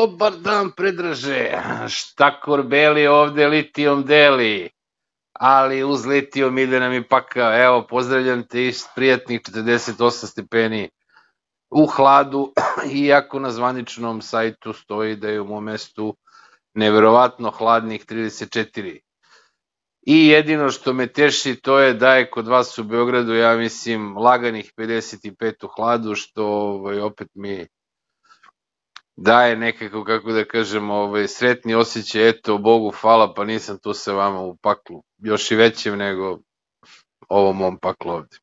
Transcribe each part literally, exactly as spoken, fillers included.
Dobar dan, Predraže. Šta korbeli ovde litijom deli? Ali uz litijom ide nam i pakao. Evo, pozdravljam te iz prijatnih četrdeset osam stepeni u hladu, iako na zvaničnom sajtu stoji da je u mom mestu neverovatno hladnih trideset četiri. I jedino što me teši to je da je kod vas u Beogradu, ja mislim, laganih pedeset pet u hladu, što ovaj, opet mi daje nekako, kako da kažem, ovaj, sretni osjećaj, eto, Bogu hvala, pa nisam tu sa vama u paklu, još i većem nego ovom mom paklu ovde.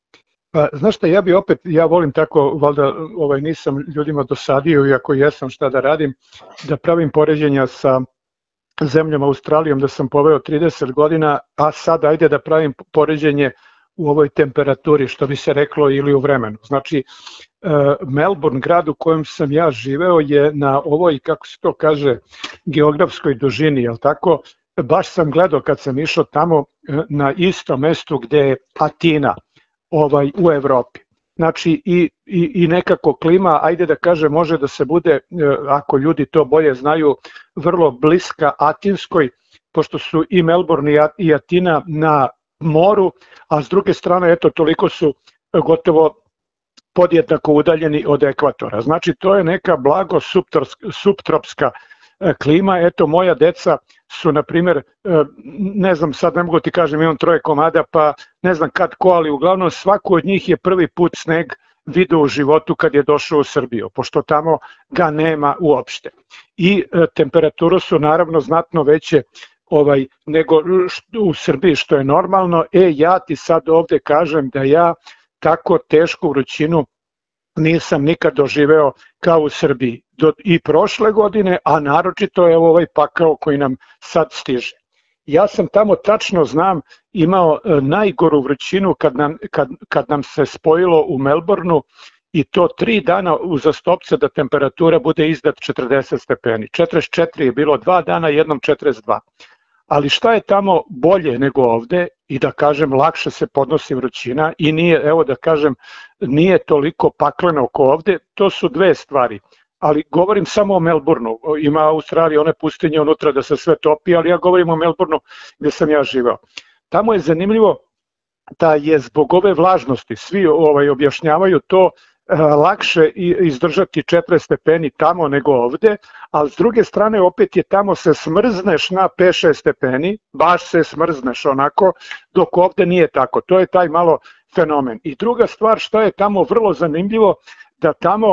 Pa, znaš šta, ja bi opet, ja volim tako, valjda ovaj, nisam ljudima dosadio, iako jesam šta da radim, da pravim poređenja sa zemljama Australijom, da sam poveo trideset godina, a sad ajde da pravim poređenje u ovoj temperaturi, što bi se reklo, ili u vremenu. Znači, Melbourne, grad u kojem sam ja živeo, je na ovoj, kako se to kaže, geografskoj dužini, jel tako? Baš sam gledao kad sam išao tamo na isto mestu gde je Atina, ovaj, u Evropi. Znači i, i, i nekako klima, ajde da kažem, može da se bude, ako ljudi to bolje znaju, vrlo bliska Atinskoj, pošto su i Melbourne i Atina na moru, a s druge strane, eto, toliko su gotovo podjednako udaljeni od ekvatora. Znači, to je neka blago subtropska klima. Eto, moja deca su, na primjer, ne znam, sad ne mogu ti kažem, imam troje komada, pa ne znam kad ko, ali uglavnom svaku od njih je prvi put sneg video u životu kad je došao u Srbiju, pošto tamo ga nema uopšte. I temperaturu su naravno znatno veće ovaj, nego u Srbiji, što je normalno. E, ja ti sad ovde kažem da ja tako tešku vrućinu nisam nikad doživeo kao u Srbiji. Do, i prošle godine, a naročito je ovaj pakao koji nam sad stiže. Ja sam tamo, tačno znam, imao najgoru vrućinu kad nam, kad, kad nam se spojilo u Melbourneu, i to tri dana uzastopce da temperatura bude iznad četrdeset stepeni. četrdeset četiri je bilo dva dana, jednom četrdeset dva. Ali šta je tamo bolje nego ovde, i da kažem lakše se podnosi vrućina i nije, evo da kažem, nije toliko pakleno oko ovde, to su dve stvari. Ali govorim samo o Melbourneu, ima Australija one pustinje unutra da se sve topi, ali ja govorim o Melbourneu gde sam ja živao. Tamo je zanimljivo da je zbog ove vlažnosti, svi ovaj, objašnjavaju to, lakše izdržati četrdeset stepeni tamo nego ovde, ali s druge strane opet je tamo se smrzneš na pet šest stepeni, baš se smrzneš onako, dok ovde nije tako. To je taj malo fenomen. I druga stvar što je tamo vrlo zanimljivo, da tamo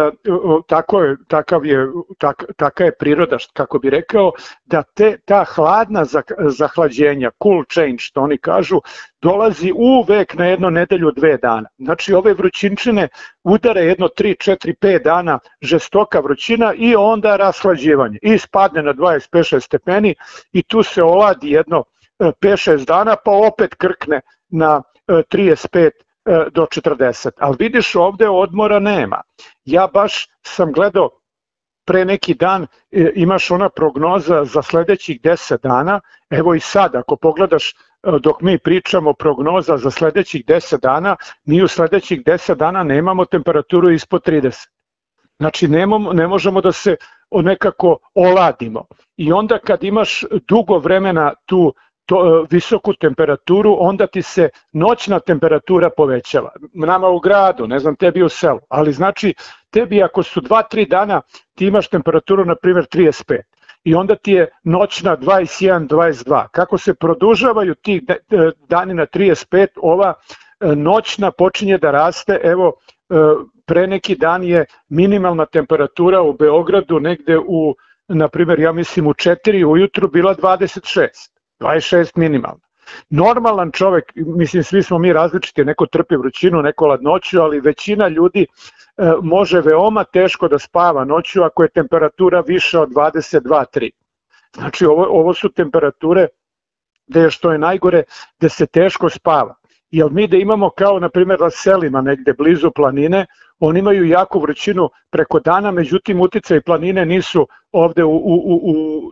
tako je, takav je, tak, taka je priroda, kako bi rekao, da te, ta hladna zahlađenja, cool change, što oni kažu, dolazi uvek na jedno nedelju, dve dana. Znači ove vrućinčine udare jedno tri, četiri, pet dana žestoka vrućina i onda rashlađivanje. I spadne na dvadeset pet šest stepeni i tu se oladi jedno pet šest dana, pa opet krkne na trideset pet do četrdeset. Ali vidiš, ovde odmora nema. Ja baš sam gledao pre neki dan, imaš ona prognoza za sledećih deset dana, evo i sad, ako pogledaš dok mi pričamo prognoza za sledećih deset dana, mi u sledećih deset dana nemamo temperaturu ispod trideset. Znači nemamo, ne možemo da se nekako oladimo. I onda kad imaš dugo vremena tu To, visoku temperaturu, onda ti se noćna temperatura povećava. Nama u gradu, ne znam tebi u selu, ali znači tebi ako su dva tri dana ti imaš temperaturu na primjer trideset pet i onda ti je noćna dvadeset jedan dvadeset dva. Kako se produžavaju ti dani na trideset pet, ova noćna počinje da raste. Evo, pre neki dan je minimalna temperatura u Beogradu negde u, na primjer, ja mislim u četiri ujutru bila dvadeset šest. dvadeset šest minimalno. Normalan čovek, mislim svi smo mi različiti, neko trpi vrućinu, neko ladnoću, ali većina ljudi e, može veoma teško da spava noću ako je temperatura više od dvadeset dva tri. Znači ovo, ovo su temperature gde, što je najgore, gde se teško spava. Jer mi da imamo kao na primjer na selima negde blizu planine, oni imaju jaku vrućinu preko dana, međutim uticaj planine nisu ovde u, u, u,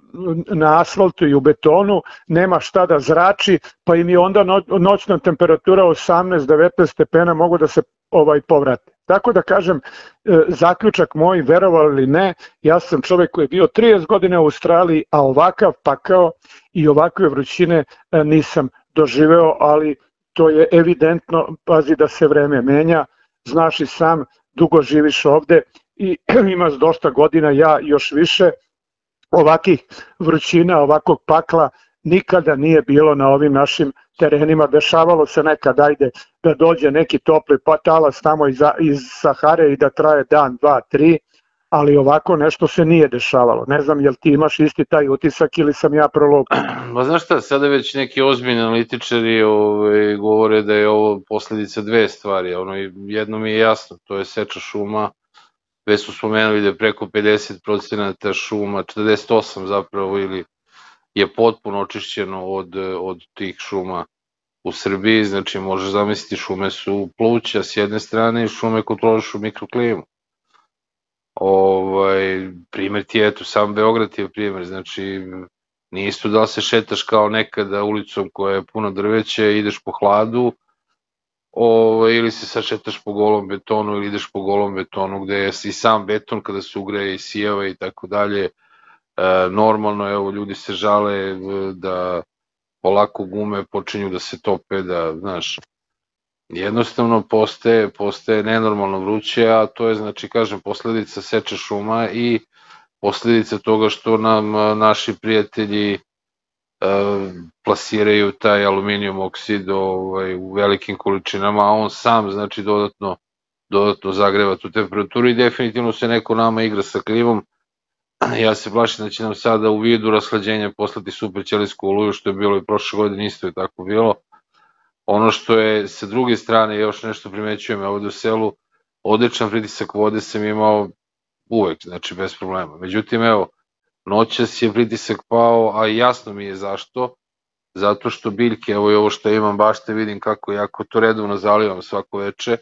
na asfaltu i u betonu, nema šta da zrači, pa im je onda no, noćna temperatura osamnaest devetnaest stepena mogu da se ovaj povrate. Tako da kažem, zaključak moj, verovali ili ne, ja sam čovjek koji je bio trideset godina u Australiji, a ovakav pakao i ovakve vrućine nisam doživeo, ali to je evidentno, pazi da se vreme menja, znaš i sam, dugo živiš ovde i imaš dosta godina, ja još više, ovakih vrućina, ovakvog pakla nikada nije bilo na ovim našim terenima. Dešavalo se nekad, ajde, da dođe neki topli talas tamo iz, iz Sahare i da traje dan, dva, tri, ali ovako nešto se nije dešavalo. Ne znam, jel ti imaš isti taj utisak ili sam ja prolupio? Ma znaš šta, sada već neki ozbiljni analitičari ove, govore da je ovo posledica dve stvari. Ono, jedno mi je jasno, to je seča šuma. Već su spomenuli da je preko pedeset procenata šuma, četrdeset osam zapravo, ili je potpuno očišćeno od, od tih šuma u Srbiji. Znači, možeš zamisliti, šume su pluća s jedne strane i šume kontrolišu mikroklimu. Ovaj, primjer ti je, eto, sam Beograd je primjer, znači, nije isto da li se šetaš kao nekada ulicom koja je puno drveća i ideš po hladu, Ovo, ili se sad šetaš po golom betonu ili ideš po golom betonu gde je i sam beton kada se ugreje i sijeva i tako dalje. Normalno, evo, ljudi se žale da polako gume počinju da se tope, da, znaš, jednostavno postaje, postaje nenormalno vruće, a to je, znači, kažem, posledica seče šuma i posledica toga što nam naši prijatelji plasiraju taj aluminijum oksid ovaj, u velikim količinama, a on sam, znači, dodatno, dodatno zagreva tu temperaturu i definitivno se neko nama igra sa klimom. Ja se plašim da će nam sada u vidu rashlađenja poslati superćelijsku oluju, što je bilo i prošle godine, isto je tako bilo. Ono što je sa druge strane, još nešto primećujem ovde u selu, odličan pritisak vode sam imao uvek, znači bez problema. Međutim, evo, noćas je pritisak pao, a jasno mi je zašto. Zato što biljke, evo i ovo što imam, baš te vidim kako jako to redovno zalivam svako veče.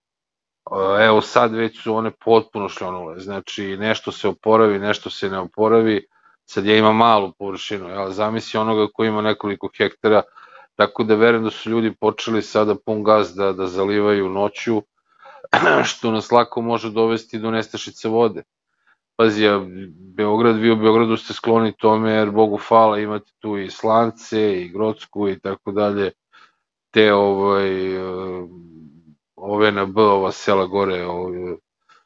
Evo sad već su one potpuno šljonule, znači nešto se oporavi, nešto se ne oporavi. Sad ja imam malu površinu, ja zamisli onoga koji ima nekoliko hektara, tako da verujem da su ljudi počeli sada pun gas da, da zalivaju noću, što nas lako može dovesti do nestašice vode. Pazi, ja, Beograd, vi u Beogradu ste skloni tome, jer Bogu hvala imate tu i Slance i Grocku i tako dalje, te ovaj, ove na B, ova sela gore, ove,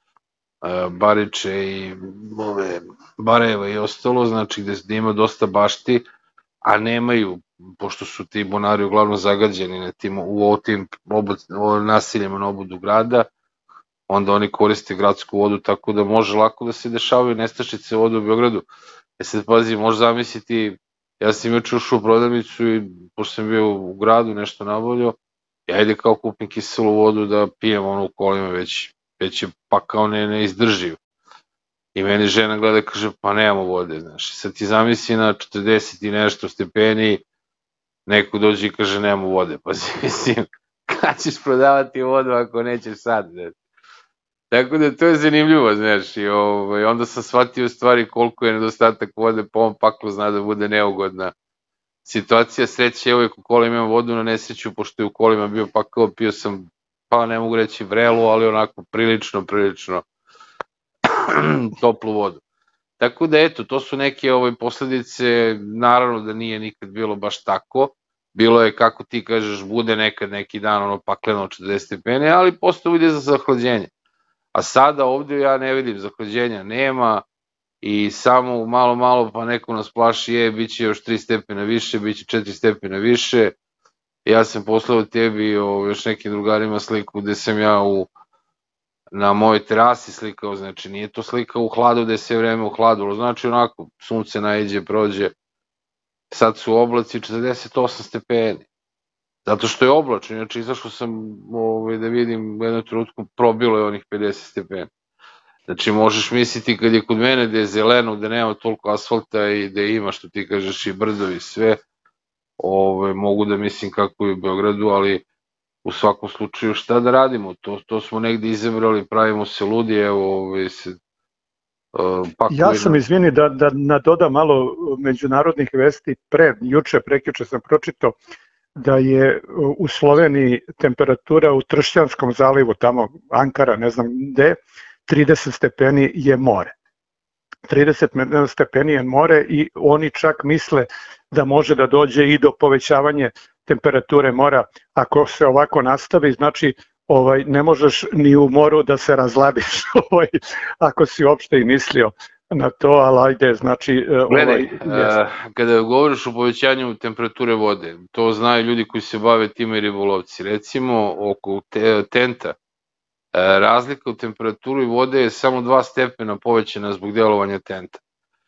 Bariče i ove Barajeva i ostalo, znači gde ima dosta bašti, a nemaju, pošto su ti bunari uglavnom zagađeni na tim, u tim obod, nasiljima na obodu grada, onda oni koriste gradsku vodu, tako da može lako da se dešavaju nestašice vode u Beogradu. E sad, pazi, može zamisliti, ja sam juče ušao u prodavnicu i pošto sam bio u gradu nešto nabavljao, ja ide kao kupim kiselu vodu da pijem ono u kolima, već, već je pa kao ne, ne izdržiju. I meni žena gleda i kaže, pa nemamo vode, znaš. Sad ti zamisli na četrdeset i nešto stepeni, neko dođe i kaže, nemamo vode, pazi, mislim, kad ćeš prodavati vodu ako nećeš sad, znaš. Tako da to je zanimljivo, znaš, i ovaj, onda sam shvatio u stvari koliko je nedostatak vode, po ovom paklu zna da bude neugodna situacija. Sreće, evo je u kolima imam vodu na nesreću, pošto je u kolima bio pakao, pio sam, pa ne mogu reći vrelu, ali onako prilično, prilično toplu vodu. Tako da eto, to su neke ovaj, posledice, naravno da nije nikad bilo baš tako, bilo je, kako ti kažeš, bude nekad neki dan ono pakleno četrdeset stepeni, ali postoje uvide za zahlađenje. A sada ovde ja ne vidim, zahlađenja nema i samo malo malo pa neko nas plaši, je, bit će još tri stepena više, bit će četiri stepena više. Ja sam poslao tebi o još nekim drugarima sliku gde sam ja u, na mojoj terasi slikao, znači nije to slika u hladu gde se vreme uhladilo, znači onako sunce naiđe, prođe, sad su oblaci četrdeset osam stepeni. Zato što je oblačno, znači izašao sam ovaj, da vidim u jednom trenutku probilo je onih pedeset stepeni. Znači možeš misliti kad je kod mene da je zeleno, da nema toliko asfalta i da ima što ti kažeš i brdovi sve, ovaj, mogu da mislim kako je u Beogradu, ali u svakom slučaju šta da radimo, to, to smo negde izabrali, pravimo se ludi, evo ovaj, se uh, pakovina. Ja sam, izvini, da, da nadodam malo međunarodnih vesti, pre, juče, prekjuče sam pročitao da je u Sloveniji temperatura u Tršćanskom zalivu, tamo Ankara, ne znam gde, trideset stepeni je more. trideset stepeni je more i oni čak misle da može da dođe i do povećavanja temperature mora. Ako se ovako nastavi, znači ovaj, ne možeš ni u moru da se razladiš, ovaj, ako si uopšte i mislio na to, ali ajde, znači... Gledaj, ovaj, kada govoriš o povećanju temperature vode, to znaju ljudi koji se bave time i ribolovci. Recimo, oko Tenta, razlika u temperaturi vode je samo dva stepena povećana zbog delovanja Tenta.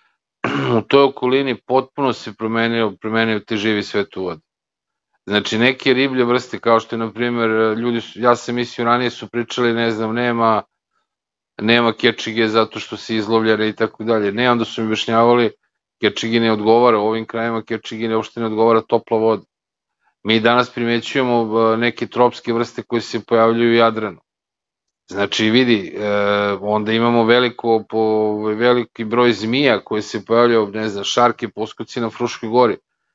U toj okolini potpuno se promenio, promenio te živi svet u vodi. Znači, neke riblje vrste, kao što je, na primjer, ljudi, ja sam mislio, ranije su pričali, ne znam, nema, nema kečige zato što se izlovljene i tako dalje. Ne, onda su mi objašnjavali, kečigi ne odgovara, u ovim krajima kečigi ne uopšte ne odgovara topla voda. Mi danas primećujemo neke tropske vrste koje se pojavljuju u Jadranu. Znači, vidi, onda imamo veliko, veliki broj zmija koje se pojavljaju, ne znam, šarke, poskoci na Fruškoj gori,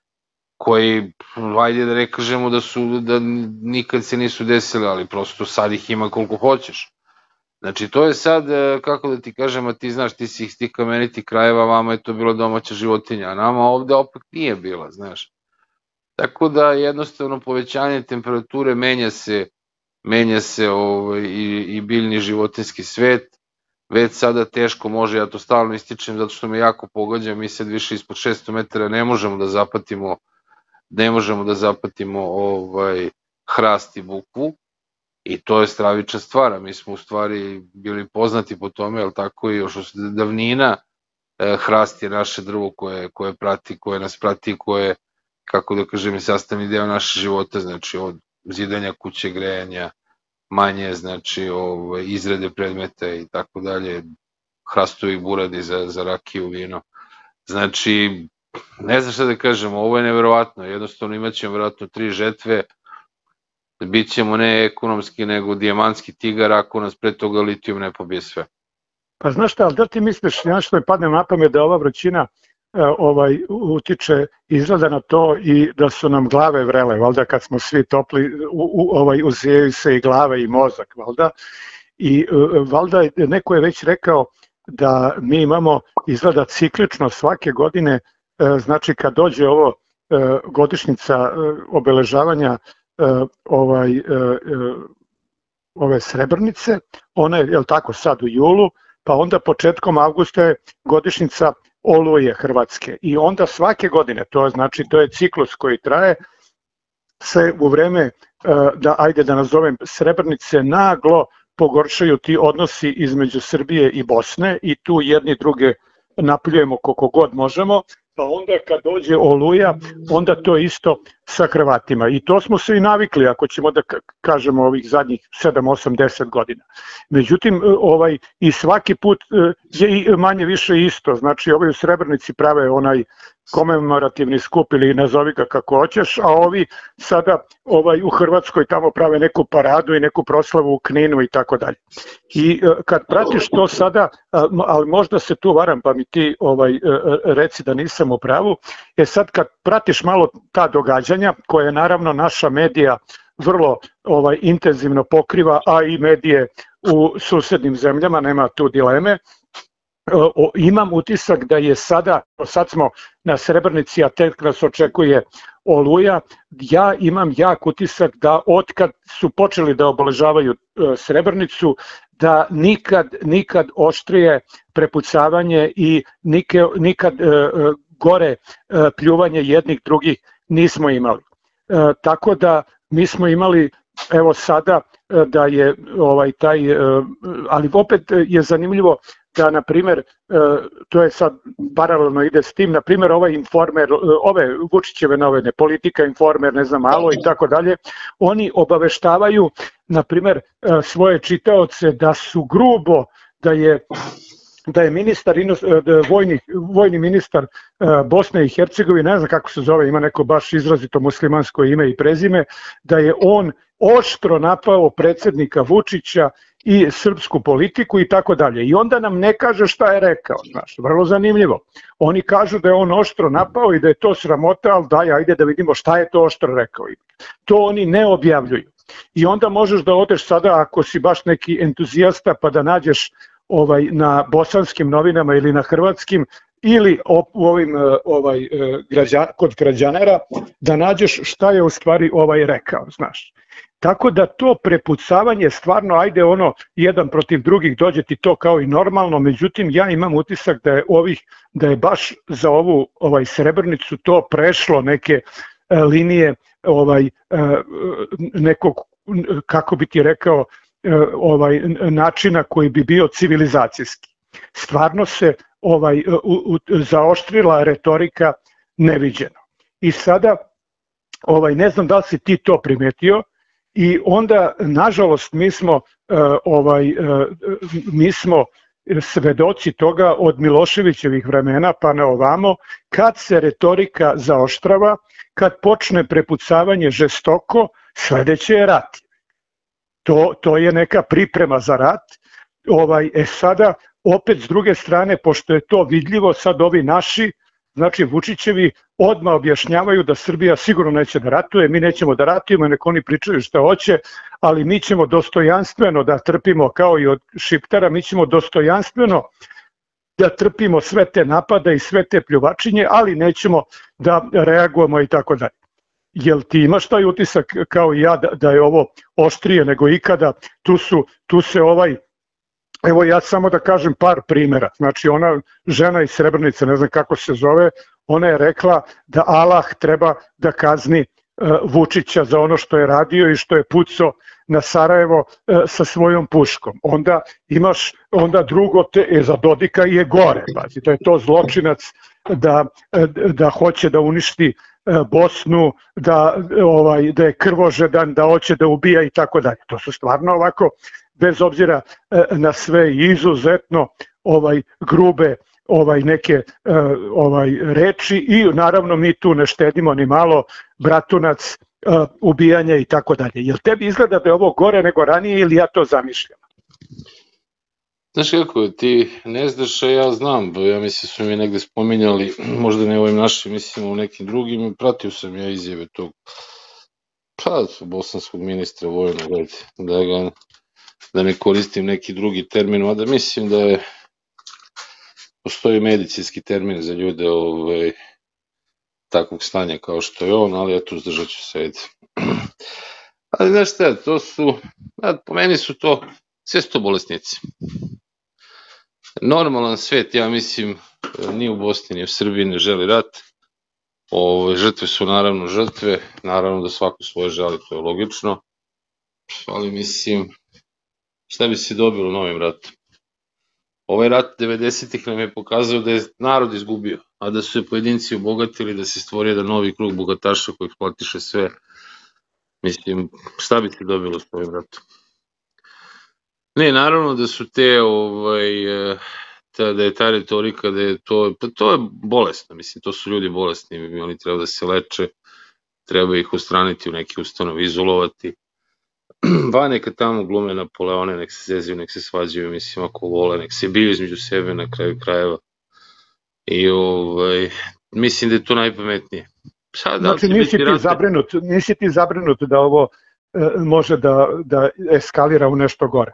koji, ajde da ne kažemo da su, da nikad se nisu desili, ali prosto sad ih ima koliko hoćeš. Znači, to je sad, kako da ti kažem, a ti znaš, ti si ih s tih kamenitih krajeva, vama je to bila domaća životinja, a nama ovde opet nije bila, znaš. Tako da, jednostavno, povećanje temperature menja se, menja se i biljni životinski svet, već sada teško može, ja to stalno ističem zato što me jako pogađa, mi sad više ispod šesto metara ne možemo da zapatimo, ne možemo da zapatimo hrast i bukvu i to je stravična stvar, mi smo u stvari bili poznati po tome, ali tako i još od davnina, hrast je naše drvo koje prati, koje nas prati, koje, kako da kažem, je sastavni deo naše života, znači od zidanja kuće, grejanja, manje, znači, izrade predmeta i tako dalje, hrastovi buradi za rakiju, vino. Znači, ne znam šta da kažem, ovo je neverovatno, jednostavno imat ćemo verovatno tri žetve, bit ćemo ne ekonomski, nego dijamantski tigar, ako nas pre toga litijum ne pobije sve. Pa znaš šta, ali da ti misliš, ja što mi padne na pamet da ova vrućina utiče, izgleda na to i da su nam glave vrele, valjda kad smo svi topli, uzijaju se i glave i mozak, valjda. I valjda neko je već rekao da mi imamo, izgleda ciklično svake godine, znači kad dođe ovo godišnjica obeležavanja ove Srebrnice, ona je, jel tako, sad u julu, pa onda početkom avgusta je godišnjica Oluje Hrvatske i onda svake godine, to znači to je ciklus koji traje, se u vreme, da ajde da nazovem Srebrnice, naglo pogoršaju ti odnosi između Srbije i Bosne i tu jedni druge napljujemo koliko god možemo, pa onda kad dođe Oluja, onda to isto sa Hrvatima. I to smo se i navikli, ako ćemo da kažemo ovih zadnjih sedam, osam, deset godina. Međutim, ovaj, i svaki put je manje više isto. Znači, ovi u Srebrnici prave onaj komemorativni skup ili nazovi ga kako hoćeš, a ovi sada ovaj, u Hrvatskoj tamo prave neku paradu i neku proslavu u Kninu i tako dalje. I kad pratiš to sada, ali možda se tu varam pa mi ti ovaj, reci da nisam u pravu, je sad kad pratiš malo ta događanja koje naravno naša medija vrlo ovaj, intenzivno pokriva, a i medije u susednim zemljama, nema tu dileme, imam utisak da je sada, sad smo na Srebrnici, a tek nas očekuje Oluja, ja imam jak utisak da otkad su počeli da obeležavaju Srebrnicu, da nikad, nikad oštrije prepucavanje i nikad gore pljuvanje jednih drugih nismo imali. Tako da mi smo imali, evo sada da je ovaj taj, ali opet je zanimljivo da, na primer, to je sad paralelno ide s tim, na primer ovaj Informer, ove Vučićeve novine, Politika, Informer, ne znam, malo i tako dalje, oni obaveštavaju, na primer, svoje čitaoce da su grubo, da je da je ministar, da je vojni, vojni ministar Bosne i Hercegovine, ne znam kako se zove, ima neko baš izrazito muslimansko ime i prezime, da je on oštro napao predsjednika Vučića i srpsku politiku i tako dalje. I onda nam ne kaže šta je rekao, znaš, vrlo zanimljivo. Oni kažu da je on oštro napao i da je to sramota, ali daj, ajde da vidimo šta je to oštro rekao. To oni ne objavljuju. I onda možeš da odeš sada, ako si baš neki entuzijasta, pa da nađeš ovaj, na bosanskim novinama ili na hrvatskim, ili u ovim, ovaj, građan, kod građanera, da nađeš šta je u stvari ovaj rekao, znaš. Tako da to prepucavanje stvarno, ajde ono, jedan protiv drugih, dođe ti to kao i normalno, međutim ja imam utisak da je ovih, da je baš za ovu ovaj Srebrnicu to prešlo neke e, linije ovaj e, nekog, kako bi ti rekao, e, ovaj načina koji bi bio civilizacijski. Stvarno se ovaj u, u, zaoštrila retorika neviđeno. I sada ovaj ne znam da li si ti to primetio. I onda, nažalost, mi smo, ovaj, mi smo svedoci toga od Miloševićevih vremena pa na ovamo, kad se retorika zaoštrava, kad počne prepucavanje žestoko, sledeće je rat. To, to je neka priprema za rat. Ovaj, e sada, opet s druge strane, pošto je to vidljivo, sad ovi naši, znači Vučićevi, odmah objašnjavaju da Srbija sigurno neće da ratuje, mi nećemo da ratujemo, nek oni pričaju šta hoće, ali mi ćemo dostojanstveno da trpimo kao i od Šiptara, mi ćemo dostojanstveno da trpimo sve te napade i sve te pljuvačinje, ali nećemo da reagujemo i tako dalje. Jel ti imaš taj utisak kao i ja da, da je ovo oštrije nego ikada? Tu, su, tu se ovaj... Evo ja samo da kažem par primjera. Znači ona žena iz Srebrnice, ne znam kako se zove, ona je rekla da Allah treba da kazni uh, Vučića za ono što je radio i što je pucao na Sarajevo uh, sa svojom puškom. Onda imaš, onda drugo, te, e, za Dodika je gore, pazi, da je to zločinac da, da hoće da uništi uh, Bosnu, da, ovaj, da je krvožedan, da hoće da ubija i tako dalje. To su stvarno ovako, bez obzira na sve, izuzetno ovaj grube ovaj neke ovaj reči i naravno mi tu ne štedimo ni malo, Bratunac, ubijanje i tako dalje. Jel tebi izgleda da je ovo gore nego ranije ili ja to zamišljam? Znaš kako, ti ne znaš, a ja znam, ja mislim su mi negde spominjali, možda ne ovim našim, mislim u nekim drugim, pratio sam ja izjave tog pa, bosanskog ministra vojnog, da ga da ne koristim neki drugi termin, a da mislim da je postoji medicinski termin za ljude ovaj, takvog stanja kao što je on, ali eto uzdržat ću se. Ali znaš šta, to su, po meni su to, sve su to bolesnici. Normalan svet, ja mislim, ni u Bosni, ni u Srbiji ne želi rat. Ove, žrtve su naravno žrtve, naravno da svako svoje žali, to je logično, ali mislim, šta bi se dobilo novim ratom? Ovaj rat devedesetih nam je pokazao da je narod izgubio, a da su se pojedinci obogatili, da se stvori jedan novi krug bogataša koji eksploatiše sve. Mislim, šta bi se dobilo s ovim ratom? Ne, naravno da su te, ovaj, ta, da je ta retorika, da je to, pa to je bolesno, mislim, to su ljudi bolesni, oni treba da se leče, treba ih ustraniti u neki ustanov, izolovati. Ba neka tamo glume Napoleone, nek se zeziju, nek se svađaju, mislim, ako vole, nek se biju između sebe na kraju krajeva. I ovaj, mislim da je to najpametnije. Sad, znači nisi ti, zabrinut, nisi ti zabrinut da ovo e, može da, da eskalira u nešto gore?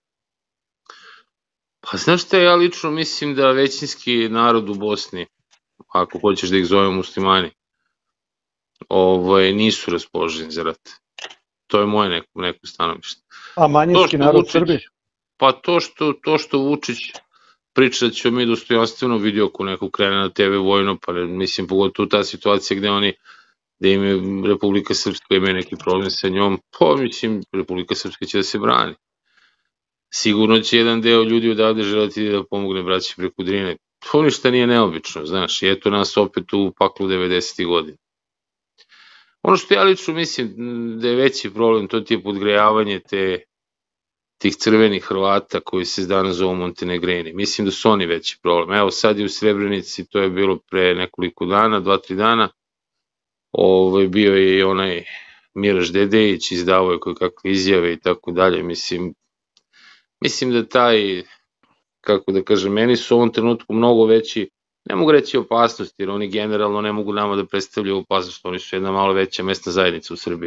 Pa znaš šta, ja lično mislim da većinski narod u Bosni, ako hoćeš da ih zovemo muslimani, ovaj, nisu raspoloženi za rat. To je moje neko, neko stanovište. A manjinski narod Srbije? Pa to što, to što Vučić priča da ćemo mi dostojanstveno vidio ako neko krene na te ve vojno, pa ne, mislim pogotovo ta situacija gde oni, gde im je Republika Srpska ima neki problem sa njom, pa mislim Republika Srpska će da se brani. Sigurno će jedan deo ljudi odavde želiti da pomogne braći preko Drine. To ništa nije neobično, znaš, i eto nas opet u paklu devedesetih godina. Ono što ja lično mislim da je veći problem, to ti je podgrejavanje te, tih crvenih Hrvata koji se danas zovu Montenegrini. Mislim da su oni veći problem. Evo sad je u Srebrenici, to je bilo pre nekoliko dana, dva, tri dana, ovo, bio je i onaj Miraš Dedejić, izdavao je koje kakve izjave i tako dalje. Mislim, mislim da taj, kako da kažem, meni su u ovom trenutku mnogo veći, ne mogu reći opasnost, jer oni generalno ne mogu nama da predstavljaju opasnost, oni su jedna malo veća mesna zajednica u Srbiji.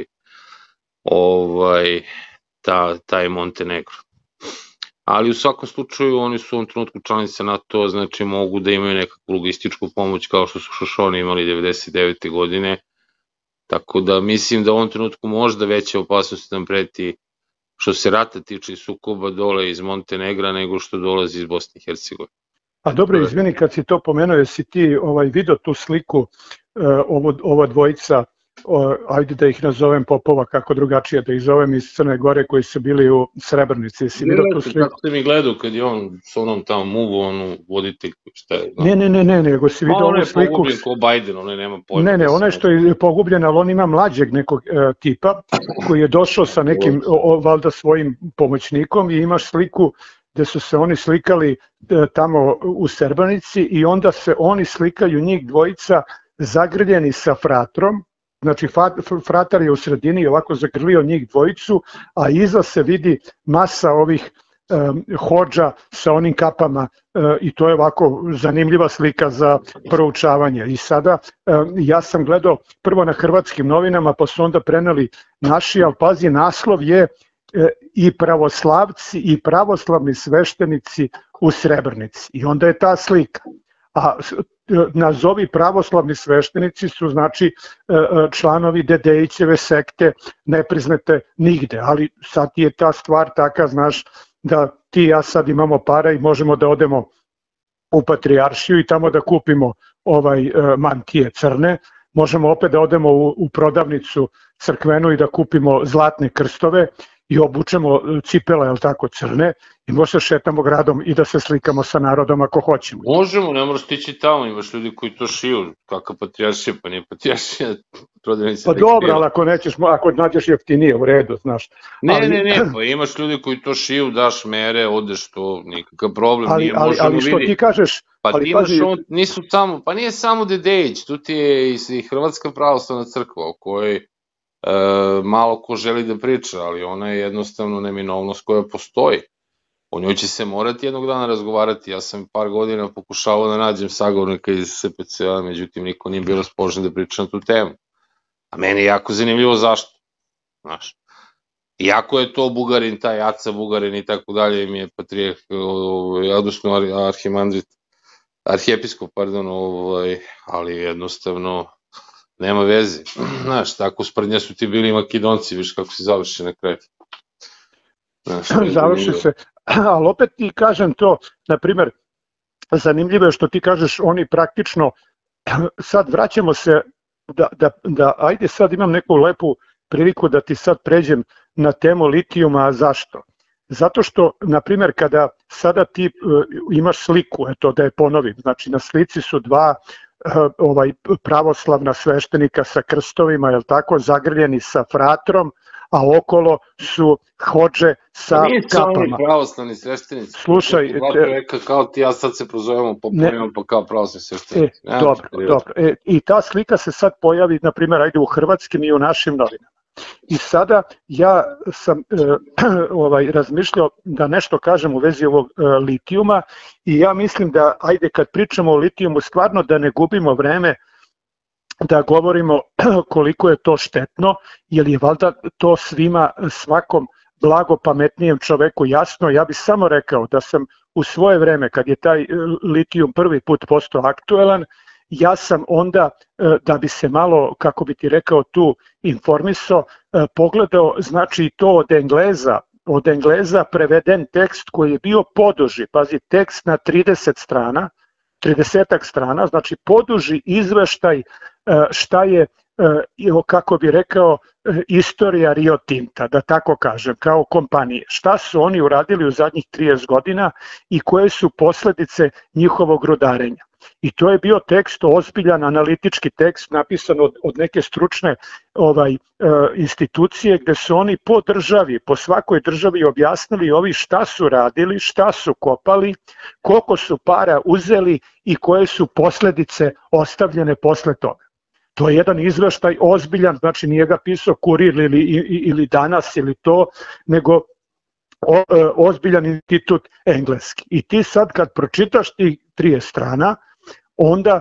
Ovaj, ta, taj Montenegro. Ali u svakom slučaju oni su u ovom trenutku članice NATO, znači mogu da imaju nekakvu logističku pomoć kao što su Šošoni imali devedeset devete godine, tako da mislim da u ovom trenutku možda veća opasnost nam preti što se rata tiče i sukoba dole iz Montenegra nego što dolazi iz Bosne i Hercegovine. A dobro, izvini, kad si to pomenuo, jesi ti ovaj, vidio tu sliku uh, ovo, ova dvojica, uh, ajde da ih nazovem Popova, kako drugačije da ih zovem, iz Crne Gore koji su bili u Srebrnici, jesi vidio tu sliku? Kako ste mi gledao kad je on s onom tamo muvu, onu voditeljku, šta je? No? Ne, ne, ne, ne, nego si vidio ovu sliku. Ona je pogubljen ko Biden, ona nema pojma. Ne, ne, ona je što je pogubljen, ali on ima mlađeg nekog uh, tipa koji je došao sa nekim, o, valjda svojim pomoćnikom i imaš sliku gde su se oni slikali tamo u Srebrenici i onda se oni slikaju njih dvojica zagrljeni sa fratrom, znači fratar je u sredini i ovako zagrlio njih dvojicu, a iza se vidi masa ovih um, hodža sa onim kapama uh, i to je ovako zanimljiva slika za proučavanje. I sada um, ja sam gledao prvo na hrvatskim novinama, pa su onda preneli naši, ali pazi, naslov je i pravoslavci i pravoslavni sveštenici u Srebrenici. I onda je ta slika. A nazovi pravoslavni sveštenici su znači članovi Dedejićeve sekte, ne priznate nigde, ali sad je ta stvar taka, znaš, da ti i ja sad imamo para i možemo da odemo u Patrijaršiju i tamo da kupimo ovaj mantije crne, možemo opet da odemo u, u prodavnicu crkvenu i da kupimo zlatne krstove i obučemo cipele, jel tako, crne, i možda šetamo gradom i da se slikamo sa narodom ako hoćemo. Možemo, ne moraš tići tamo, imaš ljudi koji to šiju, kakva patrijaršija, pa nije patrijaršija, prodavnica. Pa dobro, ali ako nećeš, ako nađeš jeftinije, u redu, znaš. Ne, ali, ne, ne, pa imaš ljudi koji to šiju, daš mere, odeš, to nikakav problem ali, nije, ali, ali što vidi. Ti kažeš... Pa ali, ti imaš, pazi, on, nisu samo, pa nije samo Dedejić, tu ti je i Hrvatska pravoslavna crkva, o kojoj E, malo ko želi da priča, ali ona je jednostavno neminovnost koja postoji. O njoj će se morati jednog dana razgovarati. Ja sam par godina pokušavao da nađem sagovornika iz S P C A, međutim niko nije bio raspoložen da priča na tu temu. A meni je jako zanimljivo zašto. Znaš, iako je to Bugarin, taj Aca Bugarin i tako dalje, mi je patrijeh, odnosno arhimandrit, arhijepiskop, pardon, ovaj, ali jednostavno nema veze. Znaš, tako sprednja su ti bili Makedonci, viš kako se završi na kraju. Znaš, završi se, ali opet ti kažem to, na primer, zanimljivo je što ti kažeš, oni praktično, sad vraćamo se, da, da, da ajde sad imam neku lepu priliku da ti sad pređem na temu litijuma, zašto? Zato što, na primer, kada sada ti uh, imaš sliku, eto da je ponovim, znači na slici su dva ovaj pravoslavna sveštenika sa krstovima, jel tako, zagrljeni sa fratrom, a okolo su hodže sa kapama. Nije samo pravoslavni sveštenici. Slušaj, te, kao ti ja sad se prozovemo po pojmom pa kao pravoslavni sveštenici. E, dobro, dobro. E, I ta slika se sad pojavi, na primjer, ajde u hrvatskim i u našim novinama. I sada ja sam e, ovaj, razmišljao da nešto kažem u vezi ovog e, litijuma i ja mislim da, ajde kad pričamo o litijumu, stvarno da ne gubimo vreme da govorimo koliko je to štetno, jer je valjda to svima, svakom blago pametnijem čoveku jasno. Ja bih samo rekao da sam u svoje vreme, kad je taj litijum prvi put postao aktuelan, ja sam onda, da bi se malo, kako bi ti rekao, tu informisao, pogledao, znači to od Engleza, od Engleza preveden tekst koji je bio poduži, pazi, tekst na trideset strana, tridesetak strana, znači poduži izveštaj šta je, kako bi rekao, istorija Rio Tinta, da tako kažem, kao kompanije. Šta su oni uradili u zadnjih trideset godina i koje su posledice njihovog rudarenja. I to je bio tekst, ozbiljan analitički tekst napisan od, od neke stručne ovaj, e, institucije gde su oni po državi, po svakoj državi objasnili ovi šta su radili, šta su kopali, koliko su para uzeli i koje su posledice ostavljene posle toga. To je jedan izveštaj ozbiljan, znači nije ga pisao Kurir ili, ili Danas ili to, nego o, ozbiljan institut engleski. I ti sad kad pročitaš tih trideset strana, onda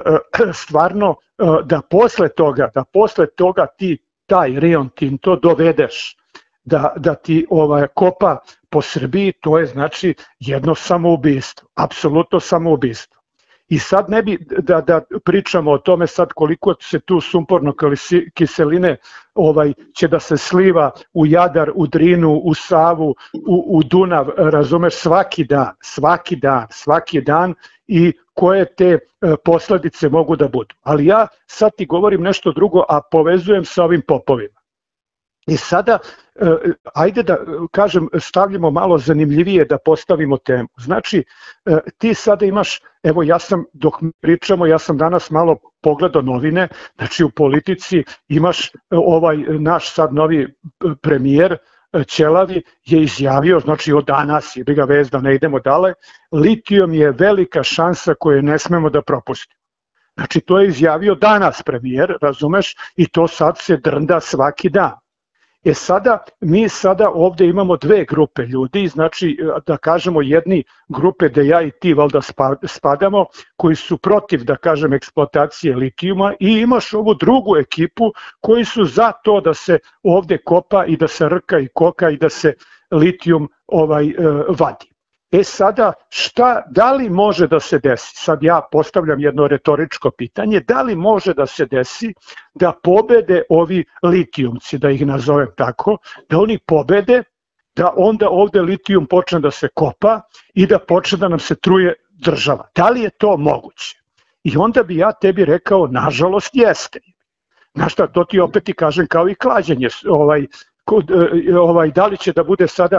stvarno da posle toga, da posle toga ti taj Rio Tinto dovedeš da, da ti ovaj, kopa po Srbiji, to je znači jedno samoubistvo, apsolutno samoubistvo. I sad ne bi da, da pričamo o tome sad koliko se tu sumporno kiseline ovaj, će da se sliva u Jadar, u Drinu, u Savu, u, u Dunav, razumeš, svaki dan, svaki dan, svaki dan i koje te posledice mogu da budu. Ali ja sad ti govorim nešto drugo, a povezujem sa ovim popovima. I sada, ajde da kažem, stavljamo malo zanimljivije da postavimo temu. Znači, ti sada imaš, evo ja sam, dok pričamo, ja sam danas malo pogledao novine, znači u politici imaš ovaj naš sad novi premijer, Ćelavi je izjavio, znači od danas, je bi ga vez da ne idemo dale, litijum je velika šansa koju ne smemo da propustimo. Znači to je izjavio danas premijer, razumeš, i to sad se drnda svaki dan. E sada, mi sada ovde imamo dve grupe ljudi, znači da kažemo jedni grupe da ja i ti valjda spadamo, koji su protiv, da kažem, eksploatacije litijuma i imaš ovu drugu ekipu koji su za to da se ovde kopa i da se rka i koka i da se litijum ovaj, vadi. E sada, šta, da li može da se desi, sad ja postavljam jedno retoričko pitanje, da li može da se desi da pobede ovi litijumci, da ih nazovem tako, da oni pobede, da onda ovde litijum počne da se kopa i da počne da nam se truje država. Da li je to moguće? I onda bi ja tebi rekao, nažalost jeste. Znaš šta, to ti opet i kažem kao i klađenje, ovaj, kod, ovaj, da li će da bude sada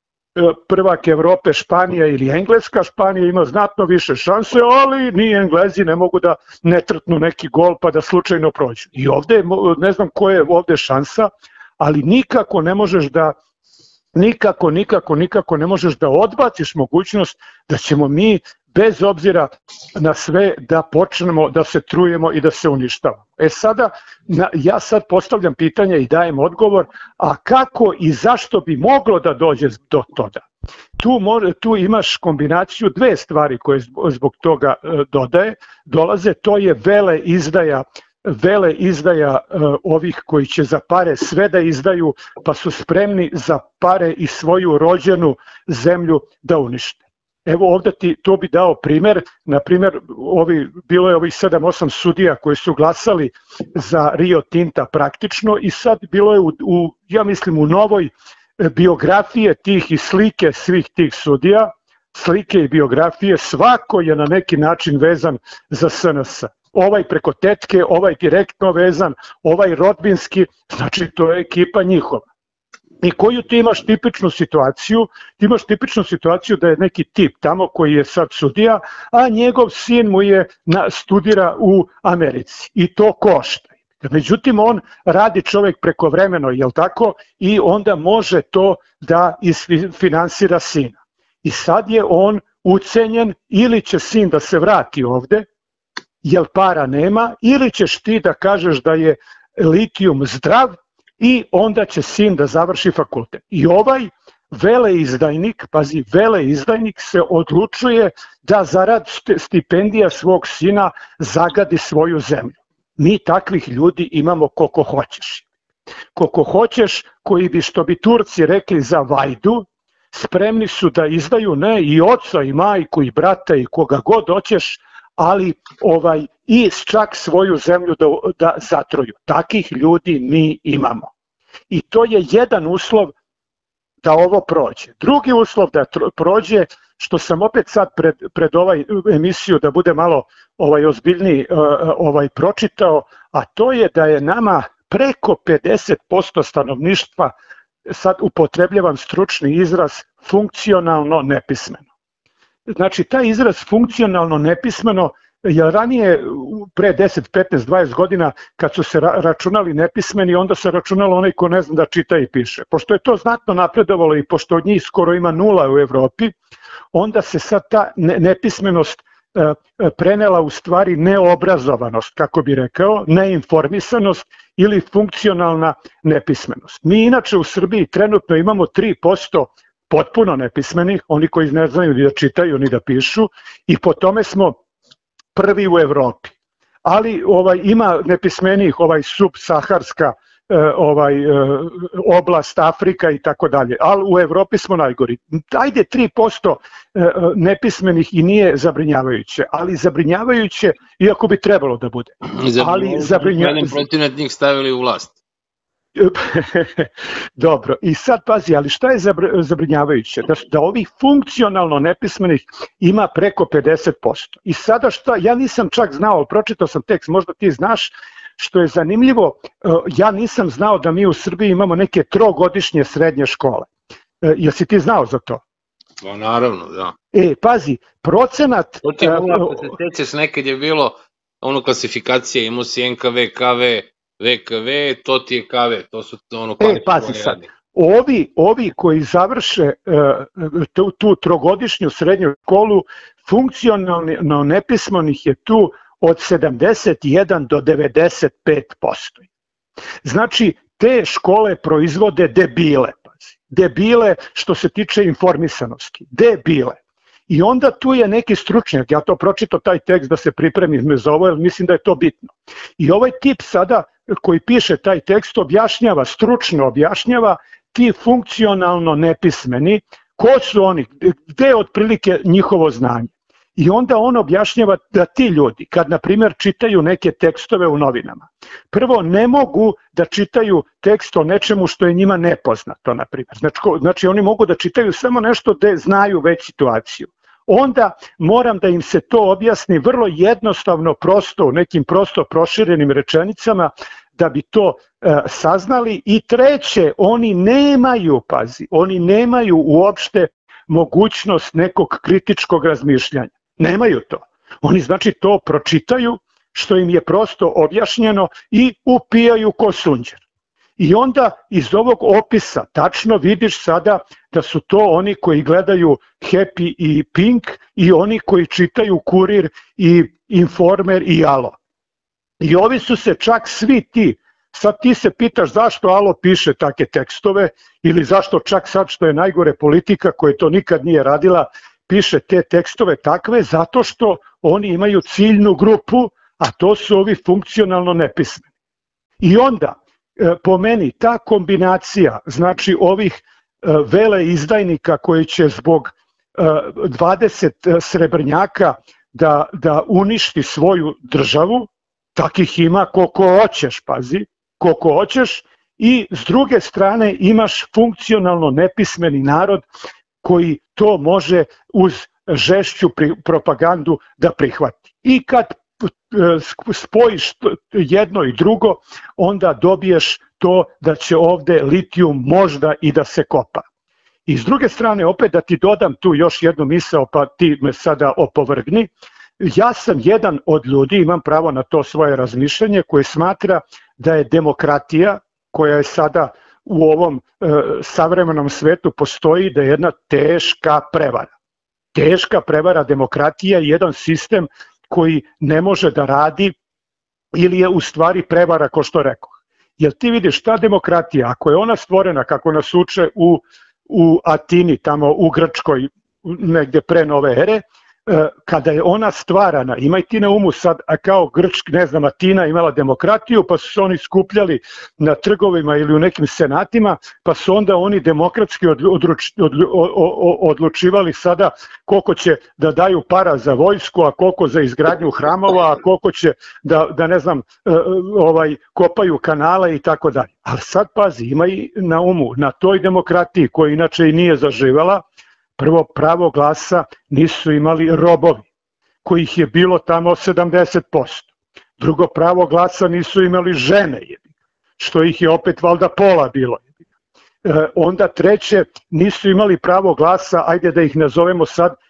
prvak Evrope Španija ili Engleska, Španija ima znatno više šanse, ali ni Englezi ne mogu da ne trtnu neki gol pa da slučajno prođu. I ovde, ne znam koja je ovde šansa, ali nikako ne možeš da, nikako, nikako, nikako ne možeš da odbaciš mogućnost da ćemo mi, bez obzira na sve, da počnemo da se trujemo i da se uništavamo. E sada, ja sad postavljam pitanje i dajem odgovor, a kako i zašto bi moglo da dođe do toga? Tu, more, tu imaš kombinaciju dve stvari koje zbog toga dodaje, dolaze, to je vele izdaja, vele izdaja ovih koji će za pare sve da izdaju, pa su spremni za pare i svoju rođenu zemlju da unište. Evo ovde ti to bi dao primer, na primer ovi, bilo je ovih sedam osam sudija koji su glasali za Rio Tinta praktično i sad bilo je u, u ja mislim u novoj biografije tih i slike svih tih sudija, slike i biografije, svako je na neki način vezan za S N S. Ovaj preko tetke, ovaj direktno vezan, ovaj rodbinski, znači to je ekipa njihova. I koju ti imaš tipičnu situaciju, ti imaš tipičnu situaciju da je neki tip tamo koji je sad sudija, a njegov sin mu je na, studira u Americi i to košta. Međutim, on radi čovjek prekovremeno, jel tako, i onda može to da isfinansira sina. I sad je on ucenjen, ili će sin da se vrati ovde, jel para nema, ili ćeš ti da kažeš da je litijum zdrav, i onda će sin da završi fakultet. I ovaj veleizdajnik, pazi, veleizdajnik se odlučuje da zarad stipendija svog sina zagadi svoju zemlju. Mi takvih ljudi imamo koliko hoćeš. Koliko hoćeš, koji bi, što bi Turci rekli, za vajdu, spremni su da izdaju ne i oca i majku i brata i koga god hoćeš, ali ovaj i čak svoju zemlju da, da zatruju. Takih ljudi mi imamo. I to je jedan uslov da ovo prođe. Drugi uslov da prođe, što sam opet sad pred, pred ovaj emisiju da bude malo ovaj ozbiljniji ovaj pročitao, a to je da je nama preko pedeset posto stanovništva, sad upotrebljavam stručni izraz, funkcionalno nepismeno. znači taj izraz funkcionalno nepismeno, jer ranije, pre deset, petnaest, dvadeset godina, kad su se računali nepismeni, onda se računalo onaj ko ne zna da čita i piše. Pošto je to znatno napredovalo i pošto od njih skoro ima nula u Evropi, onda se sad ta nepismenost prenela u stvari neobrazovanost, kako bi rekao, neinformisanost ili funkcionalna nepismenost. Mi inače u Srbiji trenutno imamo tri posto potpuno nepismenih, oni koji ne znaju ni da čitaju ni da pišu, i po tome smo prvi u Evropi. Ali ovaj, ima nepismenijih, ovaj subsaharska ovaj, oblast, Afrika i tako dalje, ali u Evropi smo najgori. Ajde tri posto nepismenih i nije zabrinjavajuće, ali zabrinjavajuće iako bi trebalo da bude. Ali zabrinjavajuće. Protiv njih stavili u vlast. Dobro, i sad pazi, ali šta je zabrinjavajuće? Da, da ovih funkcionalno nepismenih ima preko pedeset posto. I sada šta, ja nisam čak znao, pročitao sam tekst, možda ti znaš, što je zanimljivo, ja nisam znao da mi u Srbiji imamo neke trogodišnje srednje škole. Jesi ti znao za to? Pa naravno, da. E, pazi, procenat... To ti je ono, ako se sećaš, nekad je bilo ono klasifikacije, imao si en ka ve, ka ve, ve ka ve, to ti je ka ve, to su ono... E, pazi sad, ovi, ovi koji završe uh, tu, tu trogodišnju srednju školu, funkcionalno nepismenih je tu od sedamdeset jedan do devedeset pet posto. Znači, te škole proizvode debile, pazi. Debile što se tiče informisanosti. Debile. I onda tu je neki stručnjak, ja to pročito taj tekst da se pripremim za ovo, jer mislim da je to bitno. I ovaj tip sada koji piše taj tekst objašnjava, stručno objašnjava ti funkcionalno nepismeni, ko su oni, gde je otprilike njihovo znanje. I onda on objašnjava da ti ljudi, kad na primjer čitaju neke tekstove u novinama, prvo ne mogu da čitaju tekst o nečemu što je njima nepoznato, na primjer. Znači, znači oni mogu da čitaju samo nešto gde znaju već situaciju. Onda moram da im se to objasni vrlo jednostavno, prosto, u nekim prosto proširenim rečenicama, da bi to e, saznali. I treće, oni nemaju, pazi, oni nemaju uopšte mogućnost nekog kritičkog razmišljanja. Nemaju to. Oni znači to pročitaju što im je prosto objašnjeno i upijaju ko sunđer. I onda iz ovog opisa tačno vidiš sada da su to oni koji gledaju Happy i Pink i oni koji čitaju Kurir i Informer i Alo. I ovi su se čak svi ti, sad ti se pitaš zašto Alo piše take tekstove ili zašto čak sad što je najgore Politika koja to nikad nije radila piše te tekstove takve, zato što oni imaju ciljnu grupu, a to su ovi funkcionalno nepismeni. I onda, po meni, ta kombinacija, znači ovih veleizdajnika koji će zbog dvadeset srebrnjaka da, da uništi svoju državu, takih ima koliko hoćeš, pazi, koliko hoćeš, i s druge strane imaš funkcionalno nepismeni narod koji to može uz žešću propagandu da prihvati. I kad spojiš jedno i drugo, onda dobiješ to da će ovde litijum možda i da se kopa. I s druge strane, opet da ti dodam tu još jednu misao, pa ti me sada opovrgni, ja sam jedan od ljudi, imam pravo na to svoje razmišljanje, koji smatra da je demokratija, koja je sada u ovom e, savremenom svetu postoji, da je jedna teška prevara. Teška prevara demokratija je jedan sistem koji ne može da radi ili je u stvari prevara, ko što rekao. Jer ti vidiš, ta demokratija, ako je ona stvorena kako nas uče u, u Atini, tamo u Grčkoj, negde pre nove ere, kada je ona stvarana, imaj ti na umu sad, a kao Grčk, ne znam, Atina imala demokratiju, pa su se oni skupljali na trgovima ili u nekim senatima, pa su onda oni demokratski odluč, odlu, odlučivali sada koliko će da daju para za vojsku, a koliko za izgradnju hramova, a koliko će da, da ne znam, ovaj, kopaju kanale i tako dalje. Ali sad pazi, imaj na umu, na toj demokratiji koja inače i nije zaživala, prvo, pravo glasa nisu imali robovi, kojih je bilo tamo sedamdeset posto. Drugo, pravo glasa nisu imali žene, što ih je opet valjda pola bilo. E, onda treće, nisu imali pravo glasa, ajde da ih nazovemo sad,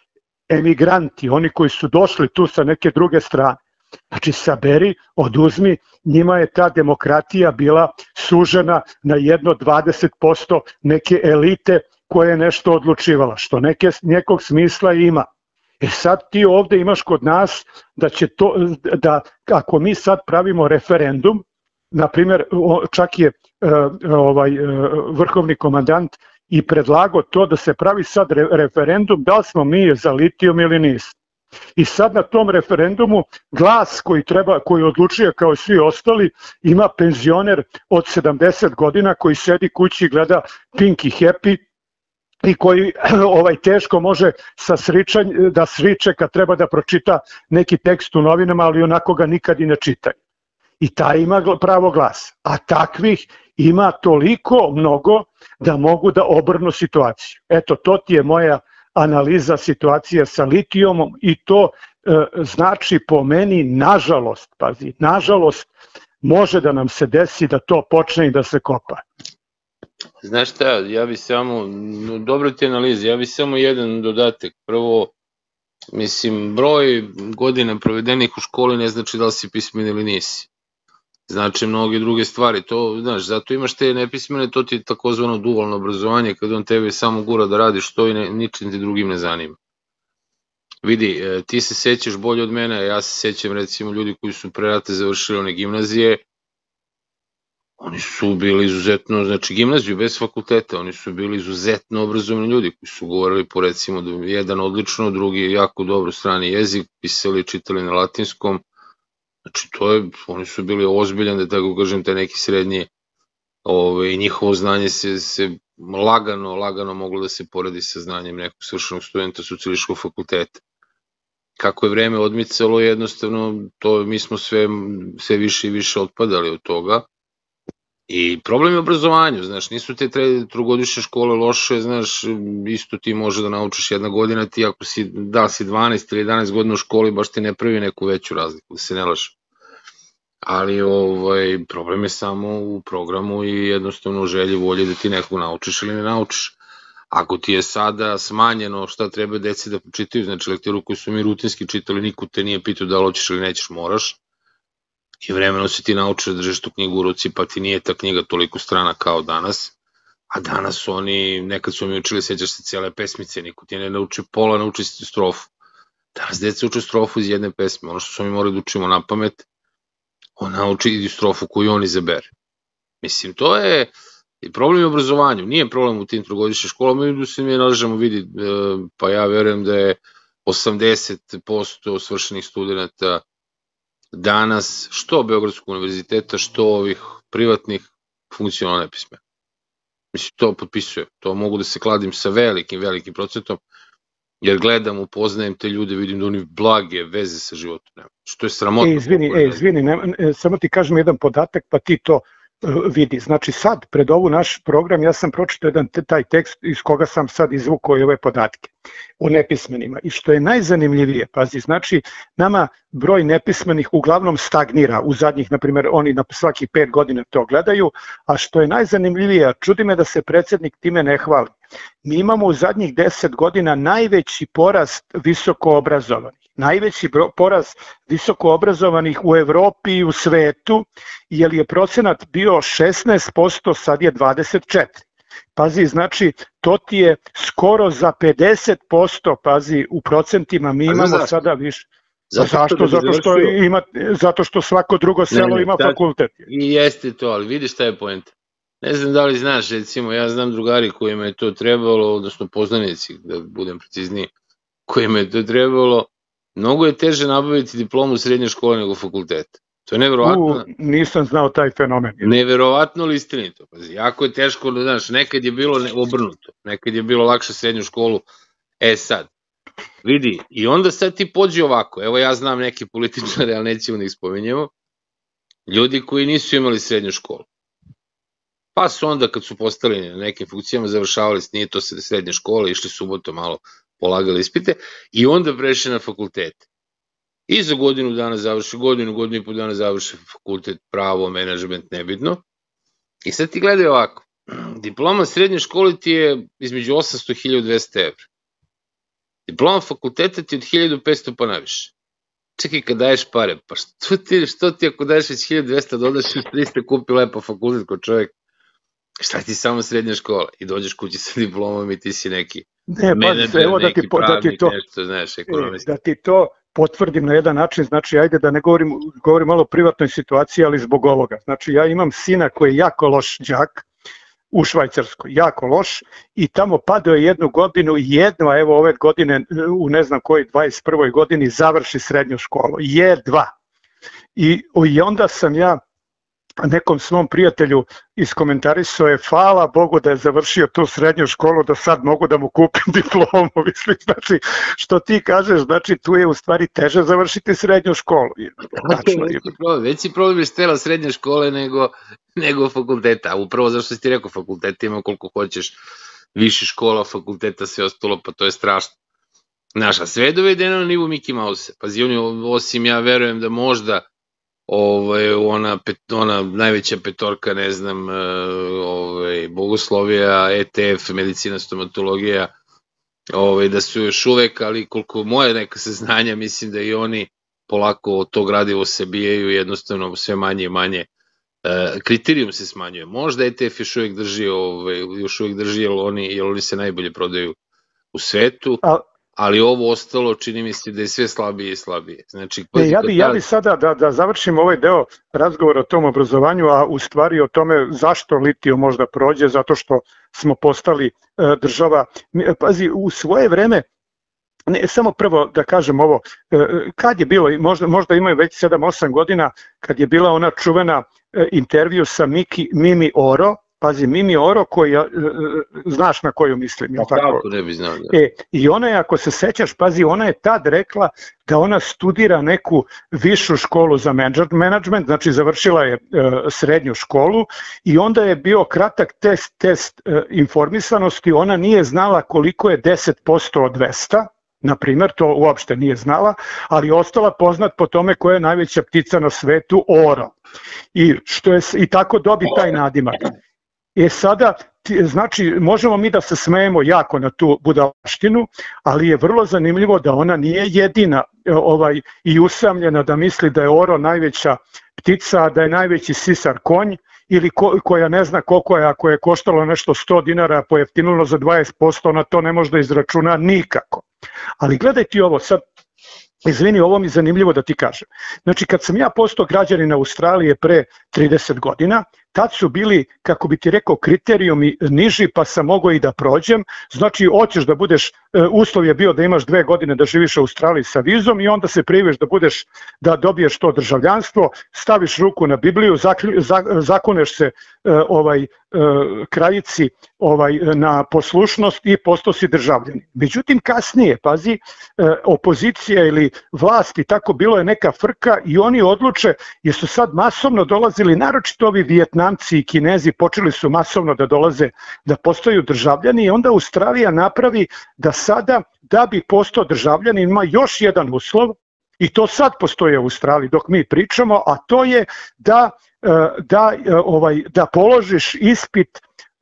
emigranti, oni koji su došli tu sa neke druge strane. Znači, saberi, oduzmi, njima je ta demokratija bila sužena na jedno dvadeset posto neke elite koja je nešto odlučivala, što neke, nekog smisla ima. E sad ti ovde imaš kod nas da će to, da ako mi sad pravimo referendum, na primjer, čak je ovaj vrhovni komandant i predlagao to da se pravi sad referendum da li smo mi za litijum ili nismo. I sad na tom referendumu glas koji treba, koji odlučuje kao i svi ostali, ima penzioner od sedamdeset godina koji sedi kući i gleda Pink i Happy i koji ovaj teško može sa sričanj, da sriče kad treba da pročita neki tekst u novinama, ali onako ga nikad i ne čitaju. I taj ima pravo glasa. A takvih ima toliko mnogo da mogu da obrnu situaciju. Eto, to ti je moja analiza situacije sa litijumom i to e, znači po meni, nažalost, pazi, nažalost, može da nam se desi da to počne i da se kopa. Znaš šta, ja bi samo, dobro ti analiza, ja bi samo jedan dodatak. Prvo, mislim, broj godina provedenih u školi ne znači da li si pismen ili nisi. Znači mnoge druge stvari, to, znaš, zato imaš te nepismene, to ti je takozvano dualno obrazovanje, kada on tebe samo gura da radiš to i ne, ničim ti drugim ne zanima. Vidi, ti se sećaš bolje od mene, ja se sećam recimo ljudi koji su pre rata završili one gimnazije, oni su bili izuzetno, znači gimnaziju bez fakulteta, oni su bili izuzetno obrazovani ljudi koji su govorili po recimo jedan odlično, drugi jako dobro strani jezik, pisali i čitali na latinskom. Znači, to je, oni su bili ozbiljan, da tako kažem, te neki srednji, ove, njihovo znanje se, se lagano, lagano moglo da se poredi sa znanjem nekog svršenog studenta socijalističkog fakulteta. Kako je vreme odmicalo, jednostavno, to mi smo sve, sve više i više otpadali od toga. I problem je obrazovanju, znaš, nisu te trogodišnje škole loše, znaš, isto ti može da naučiš jedna godina, ti ako si, da si dvanaest ili jedanaest godina u školi, baš ti ne pravi neku veću razliku, da se ne laže. Ali ovaj, problem je samo u programu i jednostavno u želji volje da ti nekog naučiš ili ne naučiš. Ako ti je sada smanjeno šta treba deci da čitaju, znači lektiru koju su mi rutinski čitali, niko te nije pitao da li hoćeš ili nećeš, moraš. I vremeno si ti naučio da držiš tu knjigu u ruci, pa ti nije ta knjiga toliko strana kao danas. A danas oni, nekad su mi učili, sećaš se cijele pesmice, niko ti ne nauči pola, nauči si strofu. Danas deca uče strofu iz jedne pesme, ono što su mi morali da učimo na pamet, on nauči i strofu koju on izabere. Mislim, to je problem u obrazovanju, nije problem u tim trogodišnjim školama, i da se mi nalažemo vidi, pa ja verujem da je osamdeset posto svršenih studenta danas, što Beogradskog univerziteta, što ovih privatnih, funkcionalno nepismeno. Mislim, to potpisuje. To mogu da se kladim sa velikim, velikim procentom, jer gledam, upoznajem te ljude, vidim da oni blage veze sa životom nema. Što je sramotno. E, izvini, e, izvini, ne, samo ti kažem jedan podatak, pa ti to vidi. Znači sad, pred ovu naš program, ja sam pročitao jedan taj tekst iz koga sam sad izvukao i ove podatke o nepismenima. I što je najzanimljivije, pazi, znači nama broj nepismenih uglavnom stagnira u zadnjih, na primjer, oni na svakih pet godina to gledaju, a što je najzanimljivije, čudi me da se predsjednik time ne hvali. Mi imamo u zadnjih deset godina najveći porast visokoobrazovanih. Najveći porast visokoobrazovanih u Evropi i u svetu, jer je procenat bio šesnaest posto, sad je dvadeset četiri posto. Pazi, znači, to ti je skoro za pedeset posto, pazi, u procentima mi imamo sada više. Zato Zašto? Zato što, ima, zato što svako drugo selo ne, ne, ima ta, fakultet. I jeste to, ali vidiš šta je poenta. Ne znam da li znaš, recimo, ja znam drugari kojima je to trebalo, odnosno poznanici, da budem precizniji, kojima je to trebalo. Mnogo je teže nabaviti diplomu srednje škole nego fakulteta. To je neverovatno. U, nisam znao taj fenomen. Neverovatno li istinito. Jako je teško, znaš, nekad je bilo obrnuto. Nekad je bilo lakše srednju školu. E sad, vidi, i onda sad ti pođi ovako. Evo ja znam neke političare, ali nećemo da ih spominjemo. Ljudi koji nisu imali srednju školu. Pa su onda kad su postali na nekim funkcijama, završavali, nije to srednje škole, išli subotom malo, polagali ispite i onda prešli na fakultete. I za godinu dana završi, godinu, godinu i po dana završi fakultet, pravo, menadžment, nebitno. I sad ti gledaj ovako, diploma srednje škole ti je između osamsto i hiljadu dvesta evra. Diploma fakulteta ti od hiljadu petsto pa naviše. Čekaj, kad daješ pare, pa što ti, što ti ako daješ već hiljadu dvesta, dodaš još trista, kupi lepo fakultet kod čovjek, šta ti samo srednja škola i dođeš kući sa diplomom i ti si neki ne, menadžer, evo da neki ti, pravnik, da ti to, nešto, znaš, ekonomista. Da ti to potvrdim na jedan način, znači ajde da ne govorim, govorim malo o privatnoj situaciji, ali zbog ovoga. Znači ja imam sina koji je jako loš đak u Švajcarskoj, jako loš i tamo padao je jednu godinu i jedva, evo ove godine, u ne znam kojoj dvadeset prvoj godini završi srednju školu, jedva. I, i onda sam ja nekom svom prijatelju iskomentarisao je hvala Bogu da je završio tu srednju školu, da sad mogu da mu kupim diplomu, mislim, znači, što ti kažeš, znači tu je u stvari teže završiti srednju školu. Tačno, veći problem, veći problem je stela srednje škole nego, nego fakulteta, upravo zašto si ti rekao, fakulteta ima koliko hoćeš, više škola, fakulteta, sve ostalo, pa to je strašno. Naša, sve je dovedeno na nivu Mickey Mouse, pazi, oni, osim ja verujem da možda Ovaj, ona, pet, ona najveća petorka, ne znam, ovaj, bogoslovija, E T F, medicina, stomatologija, ovaj, da su još uvek, ali koliko moje neka saznanja, mislim da i oni polako to gradivo se bijaju, jednostavno sve manje i manje. E, kriterijum se smanjuje. Možda E T F još uvek drži, ovaj, još uvek drži, jer oni, jer oni se najbolje prodaju u svetu. A... ali ovo ostalo čini mi se da je sve slabije i slabije. Znači, ne, ja, bi, ja bi sada da, da završim ovaj deo razgovora o tom obrazovanju, a u stvari o tome zašto litijum možda prođe, zato što smo postali e, država. Pazi, u svoje vreme, ne, samo prvo da kažem ovo, e, kad je bilo, možda, možda imaju već sedam osam godina, kad je bila ona čuvena e, intervju sa Miki, Mimi Oro, pazi, Mimi Oro, koji, znaš na koju mislim, je tako? Tako ne bi znao, da. E, I ona je, ako se sećaš, pazi, ona je tad rekla da ona studira neku višu školu za menadžment, znači završila je e, srednju školu i onda je bio kratak test, test e, informisanosti, ona nije znala koliko je deset posto od dvesta, na primjer, to uopšte nije znala, ali ostala poznat po tome koja je najveća ptica na svetu, oro. I, što je, i tako dobi taj nadimak. E sada, znači, možemo mi da se smejemo jako na tu budalaštinu, ali je vrlo zanimljivo da ona nije jedina ovaj, i usamljena da misli da je oro najveća ptica, da je najveći sisar konj, ili ko, koja ne zna koliko je, ako je koštalo nešto sto dinara, pojeftinilo za dvadeset posto, ona to ne može da izračuna nikako. Ali gledaj ti ovo, sad, izvini, ovo mi je zanimljivo da ti kažem. Znači, kad sam ja postao građanin Australije pre trideset godina, tad su bili, kako bi ti rekao, kriterijumi niži, pa sam mogao i da prođem. Znači, hoćeš da budeš, uslov je bio da imaš dve godine da živiš u Australiji sa vizom i onda se prijavиш da budeš, da dobiješ to državljanstvo, staviš ruku na Bibliju, zakoneš se ovaj krajici ovaj na poslušnost i postao si državljanin. Međutim, kasnije, pazi, opozicija ili vlast i tako, bilo je neka frka i oni odluče, jer su sad masovno dolazili, naročito ovi Vijetnamci i Kinezi počeli su masovno da dolaze, da postaju državljani i onda Australija napravi da sada, da bi postao državljanin, ima još jedan uslov i to sad postoji u Australiji dok mi pričamo, a to je da, da, ovaj, da položiš ispit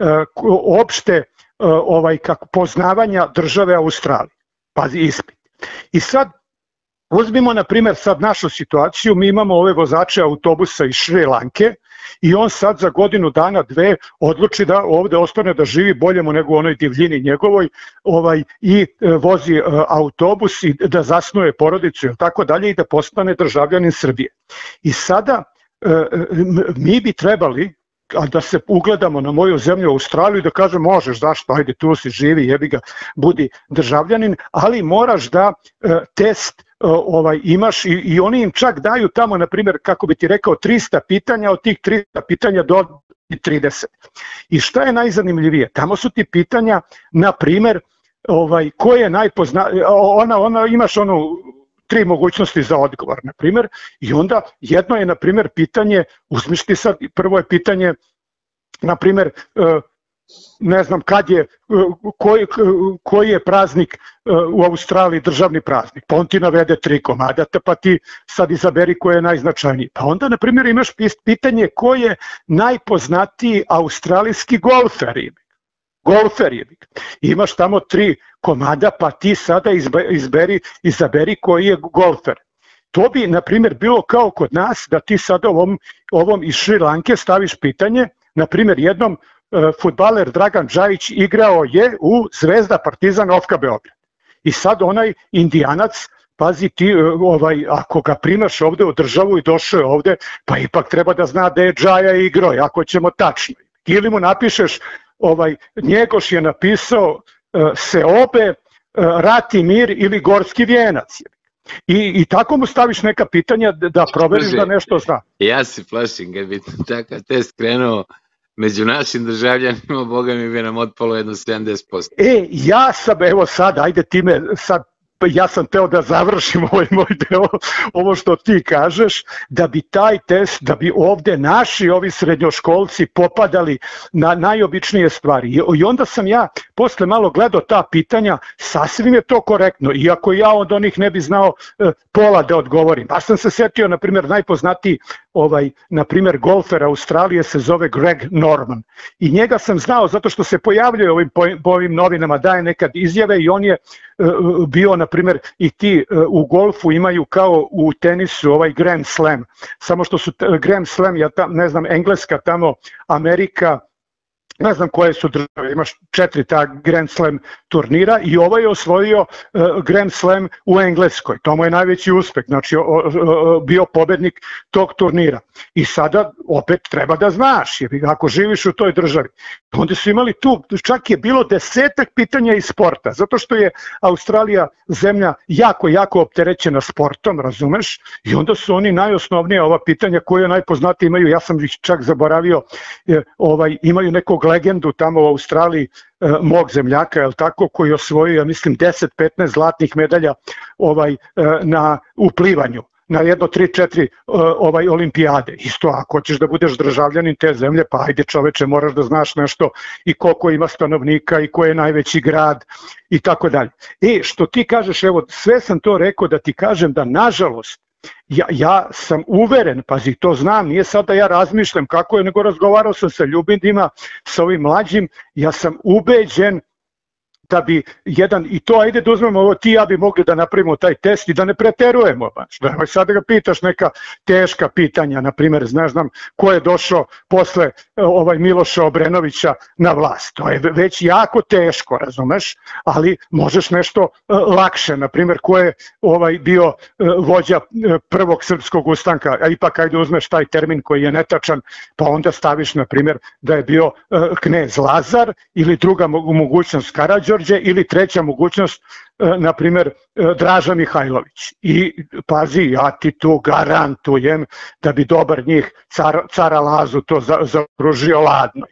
opšte ovaj, kako, poznavanja države Australije. Pazi, ispit. I sad, uzmimo na primjer sad našu situaciju, mi imamo ove vozače autobusa iz Šri Lanke i on sad za godinu dana, dve odluči da ovde ostane da živi bolje mu nego u onoj divljini njegovoj ovaj, i e, vozi e, autobus i da zasnuje porodicu i tako dalje i da postane državljanin Srbije. I sada e, mi bi trebali, a da se ugledamo na moju zemlju Australiju i da kažem možeš, zašto, ajde tu si, živi, jebi ga, budi državljanin, ali moraš da e, test e, ovaj, imaš i, i oni im čak daju tamo, na primjer, kako bi ti rekao, trista pitanja, od tih trista pitanja do trideset. I šta je najzanimljivije? Tamo su ti pitanja, na primjer, ovaj, ko je najpozna... Ona, ona, imaš onu tri mogućnosti za odgovor, na primjer, i onda jedno je, na primjer, pitanje, uzmiš ti sad, prvo je pitanje, na primjer, ne znam kad je, koji, koji je praznik u Australiji državni praznik, pa on ti navede tri komada, pa ti sad izaberi koji je najznačajniji. Pa onda, na primjer, imaš pitanje ko je najpoznatiji australijski golfer. golfer je. Imaš tamo tri komada, pa ti sada izberi, izaberi koji je golfer. To bi, na primjer, bilo kao kod nas da ti sada ovom, ovom iz Šri Lanke staviš pitanje, na primjer, jednom uh, fudbaler Dragan Džajić igrao je u Zvezda Partizan Ofka Beograd. I sad onaj Indijanac, pazi ti, ovaj, ako ga primaš ovde u državu i došao je ovde, pa ipak treba da zna da je Džaja igrao, ako ćemo tačno. Ili mu napišeš, ovaj, Njegoš je napisao uh, Seobe, uh, Rat i mir ili Gorski vijenac. I, i tako mu staviš neka pitanja da proveriš da nešto zna. Ja se plašim, kad bi takav test krenuo među našim državljanima, Boga mi bi nam otpalo jedno sedamdeset posto. E, ja sam, evo sad, ajde ti me sad, ja sam teo da završim ovaj moj deo, ovo što ti kažeš, da bi taj test, da bi ovde naši ovi srednjoškolci popadali na najobičnije stvari. I onda sam ja posle malo gledao ta pitanja, sasvim je to korektno, iako ja od onih ne bi znao e, pola da odgovorim. Baš sam se setio, na primjer, najpoznatiji ovaj, na primjer, golfer Australije se zove Greg Norman. I njega sam znao zato što se pojavljuje ovim, po ovim novinama, daje nekad izjave i on je uh, bio, na primjer, i ti uh, u golfu imaju kao u tenisu ovaj Grand Slam. Samo što su Grand Slam, ja tam, ne znam, Engleska tamo, Amerika, ne znam koje su države, imaš četiri ta Grand Slam turnira i ovaj je osvojio uh, Grand Slam u Engleskoj. To mu je najveći uspeh, znači o, o, o, bio pobednik tog turnira. I sada opet treba da znaš, jer ako živiš u toj državi. Onda su imali tu, čak je bilo desetak pitanja iz sporta, zato što je Australija zemlja jako, jako opterećena sportom, razumeš? I onda su oni najosnovnije ova pitanja koje najpoznatije imaju, ja sam ih čak zaboravio, ovaj, imaju nekog legendu tamo u Australiji, mog zemljaka, je li tako, koji je osvojio, ja mislim, deset petnaest zlatnih medalja ovaj, na, u plivanju, na jedno, tri, četiri ovaj, olimpijade. Isto, ako hoćeš da budeš državljanin te zemlje, pa ajde čoveče, moraš da znaš nešto i koliko ima stanovnika i ko je najveći grad i tako dalje. E, što ti kažeš, evo, sve sam to rekao da ti kažem da, nažalost, Ja, ja sam uveren, pazi, to znam, nije sad da ja razmišljam kako je, nego razgovarao sam sa ljubimima, sa ovim mlađim, ja sam ubeđen da bi jedan, i to ajde da uzmemo ovo, ti i ja bi mogli da napravimo taj test i da ne preterujemo, baš, da sad da ga pitaš neka teška pitanja, na primjer, znaš, znam, ko je došao posle ovaj Miloša Obrenovića na vlast, to je već jako teško, razumeš, ali možeš nešto lakše, na primjer, ko je ovaj bio vođa prvog srpskog ustanka, a ipak ajde uzmeš taj termin koji je netačan, pa onda staviš, na primjer, da je bio knez Lazar ili druga mogućnost Karađorđe ili treća mogućnost, na primjer, Draža Mihajlović. I pazi, ja ti tu garantujem da bi dobar njih car, cara Lazu to zakružio ladno.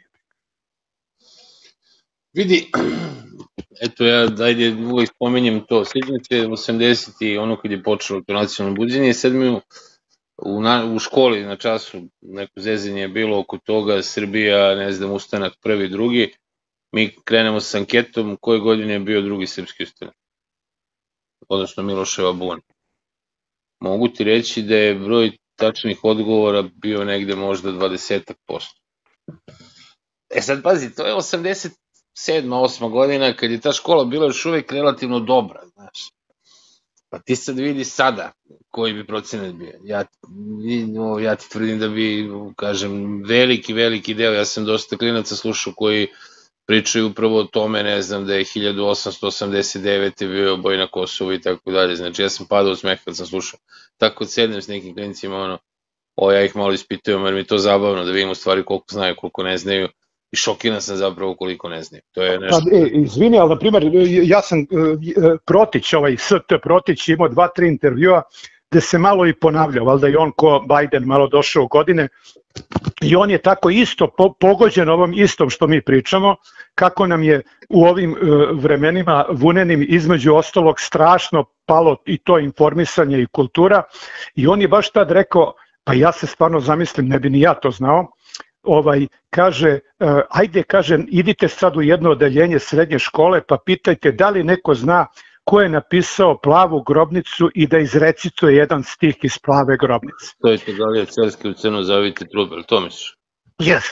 Vidi, eto ja ajde uvijek spomenjem to, sjećam se osamdeset i ono kad je počelo to nacionalno buđenje, sad mi u, na, u školi na času neko zezanje je bilo oko toga, Srbija, ne znam, ustanak prvi, drugi, mi krenemo s anketom koje godine je bio drugi srpski ustanak, odnosno Miloševa buna. Mogu ti reći da je broj tačnih odgovora bio negde možda dvadeset posto. E sad pazi, to je osamdeset sedma, osma godina, kad je ta škola bila još uvek relativno dobra, znaš. Pa ti sad vidi sada koji bi procenat bio. Ja, ja ti tvrdim da bi, kažem, veliki, veliki deo, ja sam dosta klinaca slušao koji pričaju upravo o tome, ne znam, da je hiljadu osamsto osamdeset devete bio boj na Kosovu i tako dalje. Znači, ja sam padao u smeh kad sam slušao. Tako sednem s nekim klinicima, ono, o, ja ih malo ispitujem, jer mi je to zabavno da vidim u stvari koliko znaju, koliko ne znaju. I šokiran sam zapravo koliko ne znaju. To je nešto... Pa, e, izvini, ali na primjer, ja sam uh, Protić, ovaj S T Protić imao dva, tri intervjua gde se malo i ponavljao, valjda i on ko Biden malo došao u godine i on je tako isto po, pogođen ovom istom što mi pričamo, kako nam je u ovim uh, vremenima vunenim između ostalog strašno palo i to informisanje i kultura i on je baš tad rekao, pa ja se stvarno zamislim, ne bi ni ja to znao, ovaj, kaže, uh, ajde, kaže, idite sad u jedno odeljenje srednje škole pa pitajte da li neko zna ko je napisao Plavu grobnicu i da izrecituje jedan stih iz Plave grobnice. To je to da li je Cerski u crno zavite trube, ali to misliš? Jeste.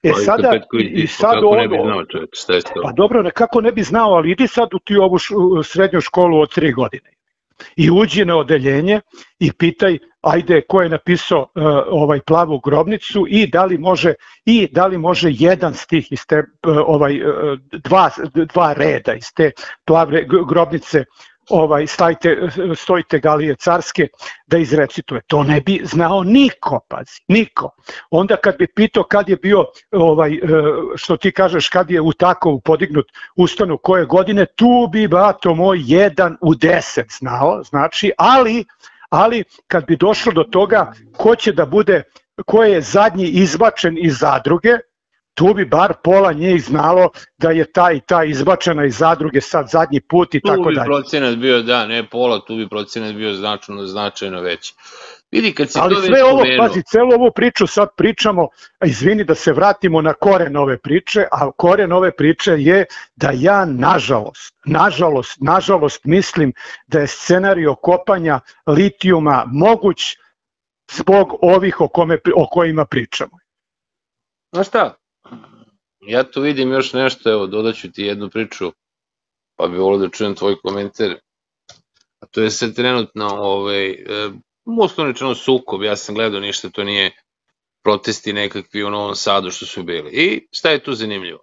E sada, i sad kako ne bi znao čovječ, šta je to? Pa dobro, nekako ne bi znao, ali idi sad u ti ovu srednju školu od tri godine. I uđi na odeljenje i pitaj, ajde, ko je napisao uh, ovaj plavu grobnicu i da li može i da li može jedan stih iz te uh, ovaj uh, dva dva reda iz te plave grobnice ovaj stajte stojite Galije carske da izrecituje. To ne bi znao niko, pazi, niko. Onda kad bi pitao kad je bio ovaj što ti kažeš kad je u Takovu podignut ustanak koje godine, tu bi bato moj jedan u deset znao, znači, ali ali kad bi došlo do toga ko će da bude, ko je zadnji izbačen iz zadruge, tu bi bar pola njih znalo da je taj taj izbačena iz zadruge sad zadnji put i tako dalje. Tu bi procenat bio, da, ne pola, tu bi procenat bio značajno, značajno veći. Vidi, kad si ali to sve ovo, pomenuo... pazi, celu ovu priču sad pričamo, izvini da se vratimo na koren ove priče, a koren ove priče je da ja nažalost, nažalost, nažalost mislim da je scenario kopanja litijuma moguć zbog ovih o, kome, o kojima pričamo. Znaš šta? Ja tu vidim još nešto, evo, dodaću ti jednu priču, pa bi volio da čujem tvoj komentar. A to je sad trenutno, ovaj, osnovničano sukob, ja sam gledao ništa, to nije protesti nekakvi u Novom Sadu što su bili. I šta je tu zanimljivo?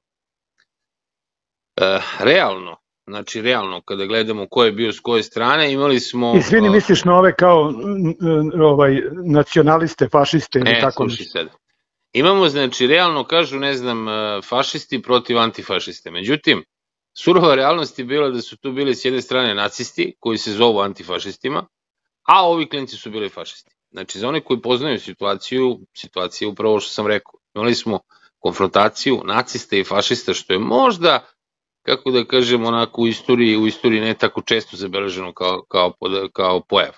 E, realno, znači realno, kada gledamo ko je bio s koje strane, imali smo... Izvini, misliš na ove kao ovaj, nacionaliste, fašiste ili ne, tako? Ne, sluši sad. Imamo, znači, realno kažu, ne znam, fašisti protiv antifašiste. Međutim, surova realnost je bila da su tu bili s jedne strane nacisti, koji se zovu antifašistima, a ovi klinci su bili fašisti. Znači, za one koji poznaju situaciju, situacija je upravo što sam rekao. Imali smo konfrontaciju nacista i fašista, što je možda, kako da kažem, onako u istoriji, u istoriji ne tako često zabeleženo kao, kao, kao pojava.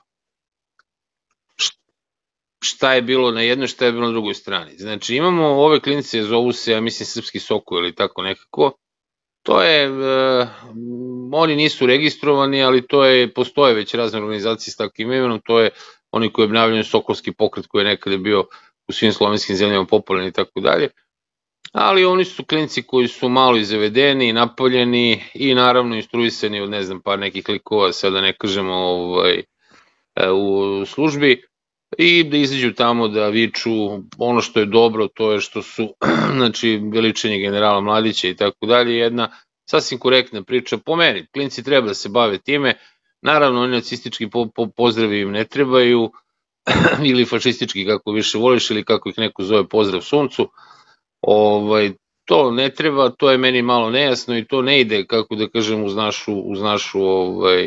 Šta je bilo na jednoj, šta je bilo na drugoj strani. Znači, imamo ove klinice, zovu se, ja mislim, Srpski Sokol ili tako nekako. To je, e, oni nisu registrovani, ali to je, postoje već razne organizacije s takvim imenom, to je oni koji obnavljaju Sokolski pokret koji je nekada bio u svim slovenskim zemljama popularan i tako dalje. Ali oni su klinici koji su malo izavedeni, napaljeni i naravno instruisani od, ne znam, par nekih likova, sada ne kažemo ovaj, u službi, i da izađu tamo da viču. Ono što je dobro, to je što su, znači, veličanje generala Mladića i tako dalje, jedna sasvim korektna priča po meni. Klinci treba da se bave time, naravno oni nacistički po, po, pozdravi im ne trebaju, ili fašistički kako više voliš, ili kako ih neko zove pozdrav suncu, ovaj, to ne treba, to je meni malo nejasno i to ne ide, kako da kažem, uz našu, uz našu ovaj,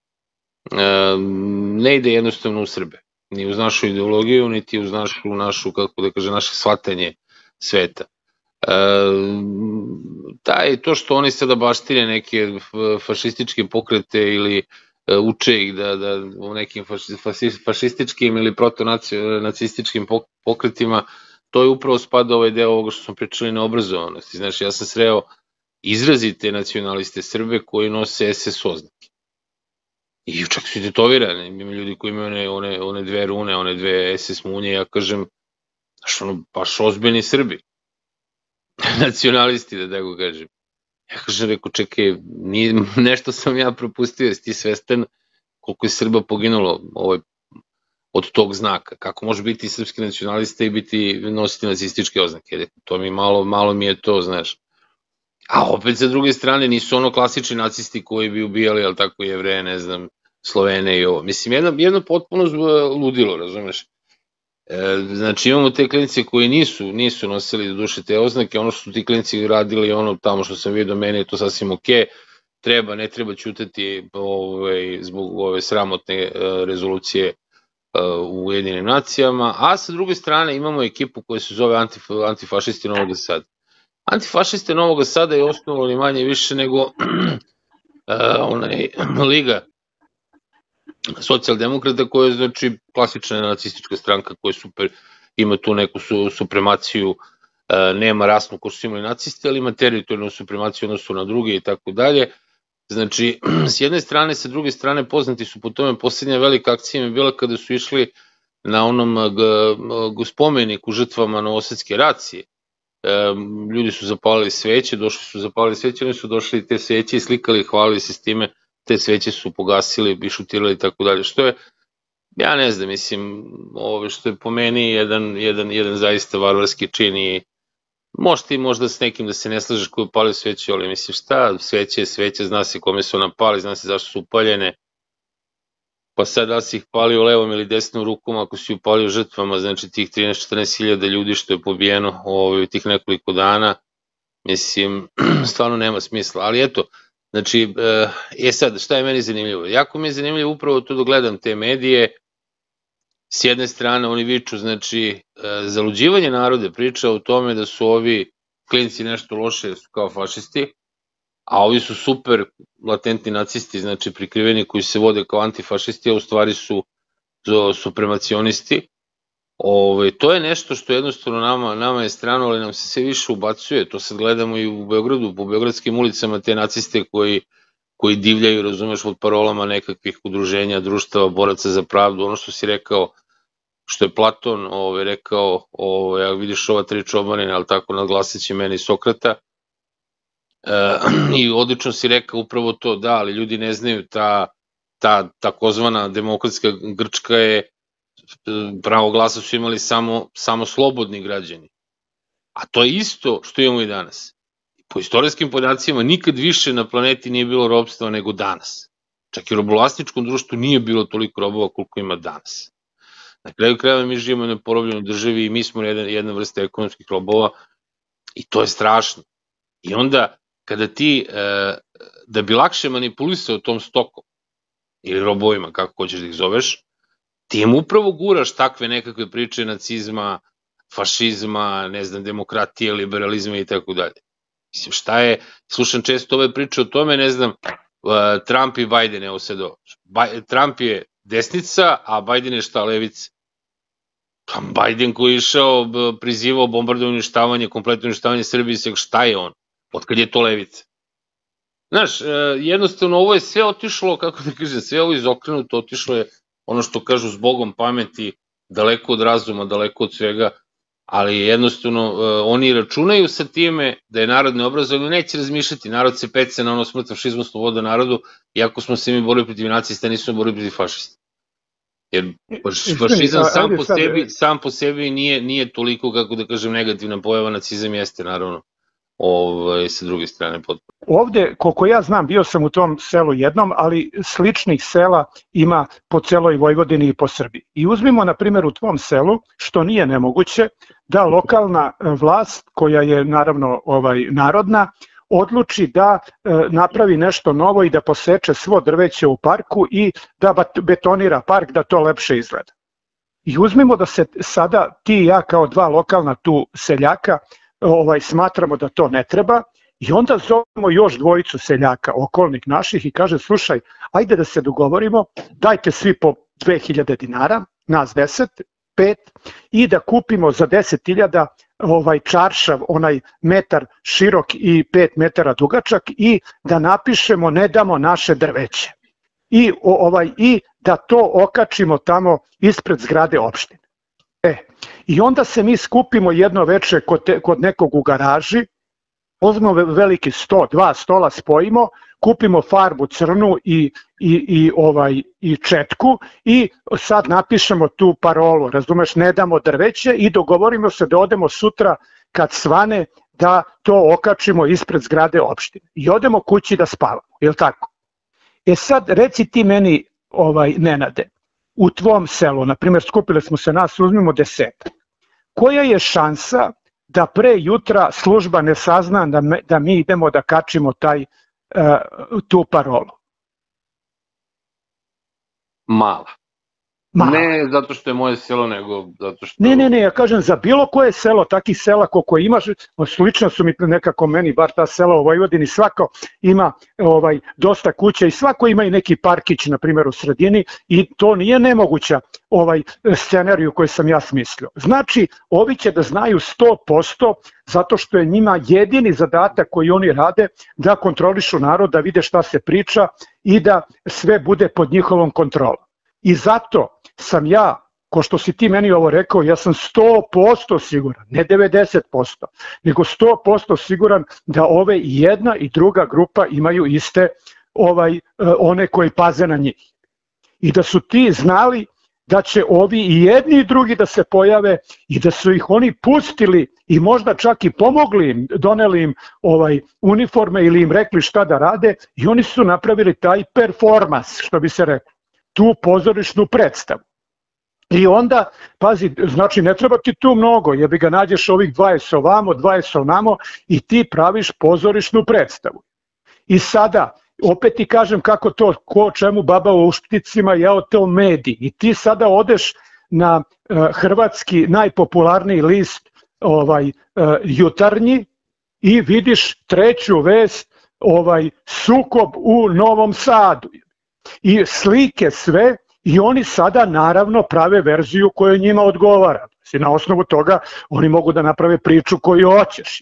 ne ide jednostavno u Srbe. Ni uz našu ideologiju, niti uz našu, našu kako da kaže, naše shvatanje sveta. E, taj, to što oni sada baštine neke fašističke pokrete ili e, uče ih da, da u nekim fašističkim ili protonacističkim pokretima, to je upravo spada ovaj deo ovoga što smo pričali na obrazovanosti. Znači, ja sam sreo izrazite nacionaliste Srbe koji nose es es oznake. I čak su i tetovirane, ima ljudi koji imaju one, one, one dve rune, one dve es es munje, ja kažem, znaš ono, baš ozbiljni Srbi, nacionalisti, da tako kažem. Ja kažem, reko, čekaj, nije, nešto sam ja propustio, jesi ti svestan koliko je Srba poginulo ovaj, od tog znaka, kako može biti srpski nacionalista i biti nositi nacističke oznake, to mi malo, malo mi je to, znaš. A opet, sa druge strane, nisu ono klasični nacisti koji bi ubijali, ali tako, Jevreje, ne znam, Slovene i ovo. Mislim, jedno, jedno potpuno ludilo, razumeš? E, znači, imamo te klinice koji nisu, nisu nosili do duše te oznake, ono što su ti klinici radili, ono tamo što sam vidio, meni je to sasvim okej, treba, ne treba ćutati ovaj, zbog ove sramotne uh, rezolucije uh, u Ujedinim nacijama, a sa druge strane imamo ekipu koja se zove antif, antifašisti Novog Sada. Antifašiste Novog Sada je osnovalo ni manje više nego uh, onaj Liga socijaldemokrata koja je, znači, klasična nacistička stranka koja super, ima tu neku su, supremaciju, uh, nema rasnu ko su imali nacisti, ali ima teritorijalnu supremaciju odnosu na druge i tako dalje. Znači, s jedne strane, sa druge strane, poznati su po tome, posljednja velika akcija je bila kada su išli na onom g, g, spomeniku žrtvama Novosadske racije, ljudi su zapalili sveće, došli su zapalili sveće, oni su došli te sveće i slikali, hvalili se s time, te sveće su pogasili, bišutirali i tako dalje, što je, ja ne znam, mislim, ovo što je po meni jedan, jedan, jedan zaista varvarski čin i možda ti možda s nekim da se ne slažeš koji upalio sveće, ali mislim šta, sveće je sveće, zna se kome su ona pali, zna se zašto su upaljene, pa sad da si ih palio levom ili desnom rukom, ako si upalio žrtvama, znači tih trinaest do četrnaest hiljada ljudi što je pobijeno u tih nekoliko dana, mislim, stvarno nema smisla, ali eto, znači, e sad, šta je meni zanimljivo? Jako mi je zanimljivo upravo to da gledam te medije, s jedne strane oni viču, znači, zaluđivanje narode priča o tome da su ovi klinci nešto loše kao fašisti, a ovi su super latentni nacisti, znači prikriveni koji se vode kao antifašisti, a u stvari su supremacionisti. To je nešto što jednostavno nama je strano, ali nam se sve više ubacuje, to sad gledamo i u Beogradu, po beogradskim ulicama te naciste koji divljaju, razumeš, pod parolama nekakvih udruženja, društava, boraca za pravdu, ono što si rekao, što je Platon rekao, ja vidiš ova tri čobanina, ali tako nadglasići meni Sokrata, i odlično si rekao upravo to, da, ali ljudi ne znaju, ta takozvana demokratska Grčka je, pravo glasa su imali samo slobodni građani. A to je isto što imamo i danas. Po istorijskim podacima nikad više na planeti nije bilo robstva nego danas. Čak i u robovlasničkom društvu nije bilo toliko robova koliko ima danas. Na kraju krajeva mi živimo u neporobljenoj državi i mi smo jedna vrsta ekonomskih robova i to je strašno. I onda kada ti, da bi lakše manipulisao tom stokom ili robovima, kako hoćeš da ih zoveš, ti im upravo guraš takve nekakve priče nacizma, fašizma, ne znam, demokratije, liberalizma i tako dalje. Mislim, šta je, slušam često ove priče o tome, ne znam, Trump i Biden, evo sad ovo. Trump je desnica, a Biden je šta, levica? Biden koji je išao, prizivao bombardovanje, uništavanje, kompletno uništavanje Srbije, šta je on? Otkad je to levica? Znaš, jednostavno ovo je sve otišlo, kako da kažem, sve ovo izokrenuto, otišlo je ono što kažu s Bogom pameti, daleko od razuma, daleko od svega, ali jednostavno oni računaju sa time da je narod neobrazovan, neće razmišljati, narod se peca na ono smrt fašizmu, sloboda narodu, iako smo se mi borili protiv nacista, nismo borili protiv fašista. Jer fašizam sam po sebi nije toliko, kako da kažem, negativna pojava, nacizam jeste, naravno, sa druge strane potpuno. Ovde, koliko ja znam, bio sam u tom selu jednom, ali sličnih sela ima po celoj Vojvodini i po Srbiji. I uzmimo, na primjer, u tvom selu, što nije nemoguće, da lokalna vlast, koja je naravno narodna, odluči da napravi nešto novo i da poseče svo drveće u parku i da betonira park, da to lepše izgleda. I uzmimo da se sada ti i ja kao dva lokalna tu seljaka smatramo da to ne treba i onda zovemo još dvojicu seljaka, okolnih naših, i kaže, slušaj, ajde da se dogovorimo, dajte svi po dve hiljade dinara, nas deset, pet, i da kupimo za deset hiljada čaršav, onaj metar širok i pet metara dugačak, i da napišemo ne damo naše drveće. I da to okačimo tamo ispred zgrade opštine. E, i onda se mi skupimo jedno veče kod nekog u garaži, uzmemo veliki sto, dva stola spojimo, kupimo farbu crnu i četku i sad napišemo tu parolu, razumeš, ne damo drveće, i dogovorimo se da odemo sutra kad svane da to okačimo ispred zgrade opštine. I odemo kući da spavamo, je li tako? E sad reci ti meni, Nenade, u tvom selu, na primjer, skupili smo se nas, uzmimo desetak. Koja je šansa da pre jutra služba ne sazna da mi idemo da kačimo tu parolu? Mala. Ne zato što je moje selo, nego zato što... Ne, ne, ne, ja kažem za bilo koje selo, takih sela koliko imaš, slično su mi nekako meni, bar ta sela u Vojvodini, svako ima dosta kuća i svako ima i neki parkić, na primjer, u sredini, i to nije nemoguća scenariju koju sam ja smislio. Znači, ovi će da znaju sto posto, zato što je njima jedini zadatak koji oni rade da kontrolišu narod, da vide šta se priča i da sve bude pod njihovom kontrolom. I zato sam ja ko što si ti meni ovo rekao, ja sam sto posto siguran, ne devedeset posto, nego sto posto siguran da ove i jedna i druga grupa imaju iste ovaj, one koji paze na njih. I da su ti znali da će ovi i jedni i drugi da se pojave i da su ih oni pustili i možda čak i pomogli im, doneli im ovaj, uniforme ili im rekli šta da rade i oni su napravili taj performans, što bi se reklo, tu pozorišnu predstavu. I onda, pazi, znači ne treba ti tu mnogo, jebi ga nađeš ovih dvadeset ovamo, dvadeset onamo i ti praviš pozorišnu predstavu. I sada, opet ti kažem kako to, ko čemu baba u ušticima, jeo to mediji. I ti sada odeš na uh, hrvatski najpopularniji list ovaj, uh, jutarnji i vidiš treću vest, ovaj, sukob u Novom Sadu. I slike sve, i oni sada naravno prave verziju koja njima odgovara. Na osnovu toga oni mogu da naprave priču koju hoćeš.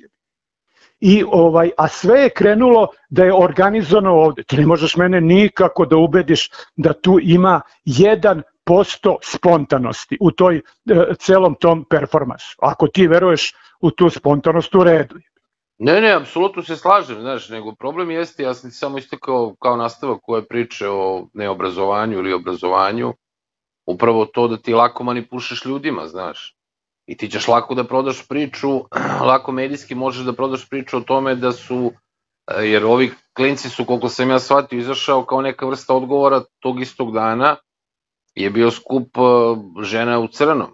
I ovaj, a sve je krenulo da je organizovano ovde. Ti ne možeš mene nikako da ubediš da tu ima jedan posto spontanosti u toj celom tom performansu. Ako ti veruješ u tu spontanost, u redu. Ne, ne, apsolutno se slažem, znaš, nego problem jeste, ja sam ti samo istakao kao nastavak koje priče o neobrazovanju ili obrazovanju, upravo to da ti lako manipulišeš ljudima, znaš. I ti ćeš lako da prodaš priču, lako medijski možeš da prodaš priču o tome da su, jer ovi klinci su, koliko sam ja shvatio, izašao kao neka vrsta odgovora tog istog dana, je bio skup žena u crnom,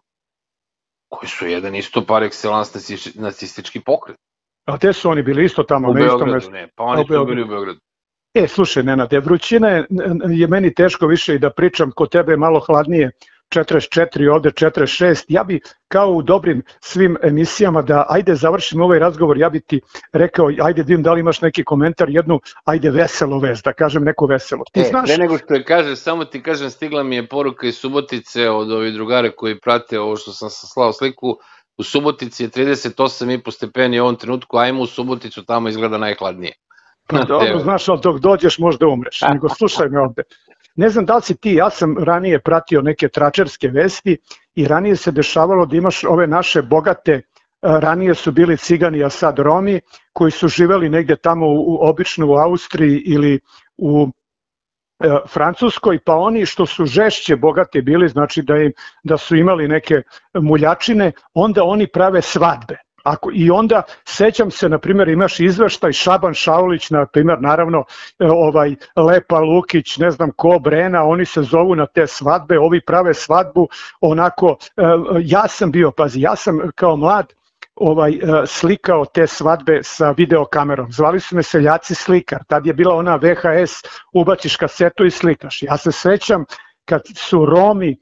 koji su jedan isto par excellence nacistički pokret. A gde su oni bili isto tamo? U na Beogradu, istom ne, pa oni su bili u Beogradu. E, slušaj, Nenade, vrućina je, je meni teško više i da pričam, kod tebe je malo hladnije, četrdeset četiri, ovde četrdeset šest, ja bi kao u dobrim svim emisijama da ajde završimo ovaj razgovor, ja bi ti rekao, ajde vidim da li imaš neki komentar, jednu, ajde veselo vest, da kažem neko veselo. Ti e, znaš... pre nego što je kažeš, samo ti kažem, stigla mi je poruka iz Subotice od ovih drugara koji prate ovo što sam slao sliku. U Subotici je trideset osam i po stepeni u ovom trenutku, ajmo u Suboticu, tamo izgleda najhladnije. Pa dobro, znaš, ali dok dođeš možda umreš, nego slušaj me ovde. Ne znam da li si ti, ja sam ranije pratio neke tračerske vesti i ranije se dešavalo da imaš ove naše bogate, ranije su bili Cigani, a sad Romi, koji su živeli negde tamo u, obično u Austriji ili u e, Francuskoj, pa oni što su žešće bogate bili, znači da, im, da su imali neke muljačine, onda oni prave svadbe. Ako, I onda sećam se, na primjer, imaš izveštaj Šaban Šaulić, na primjer, naravno, ovaj, Lepa Lukić, ne znam ko, Brena, oni se zovu na te svadbe, ovi prave svadbu, onako, ja sam bio, pazi, ja sam kao mlad ovaj, slikao te svadbe sa videokamerom, zvali su me seljaci slikar, tad je bila ona V H S, ubaciš kasetu i slikaš. Ja se sećam kad su Romi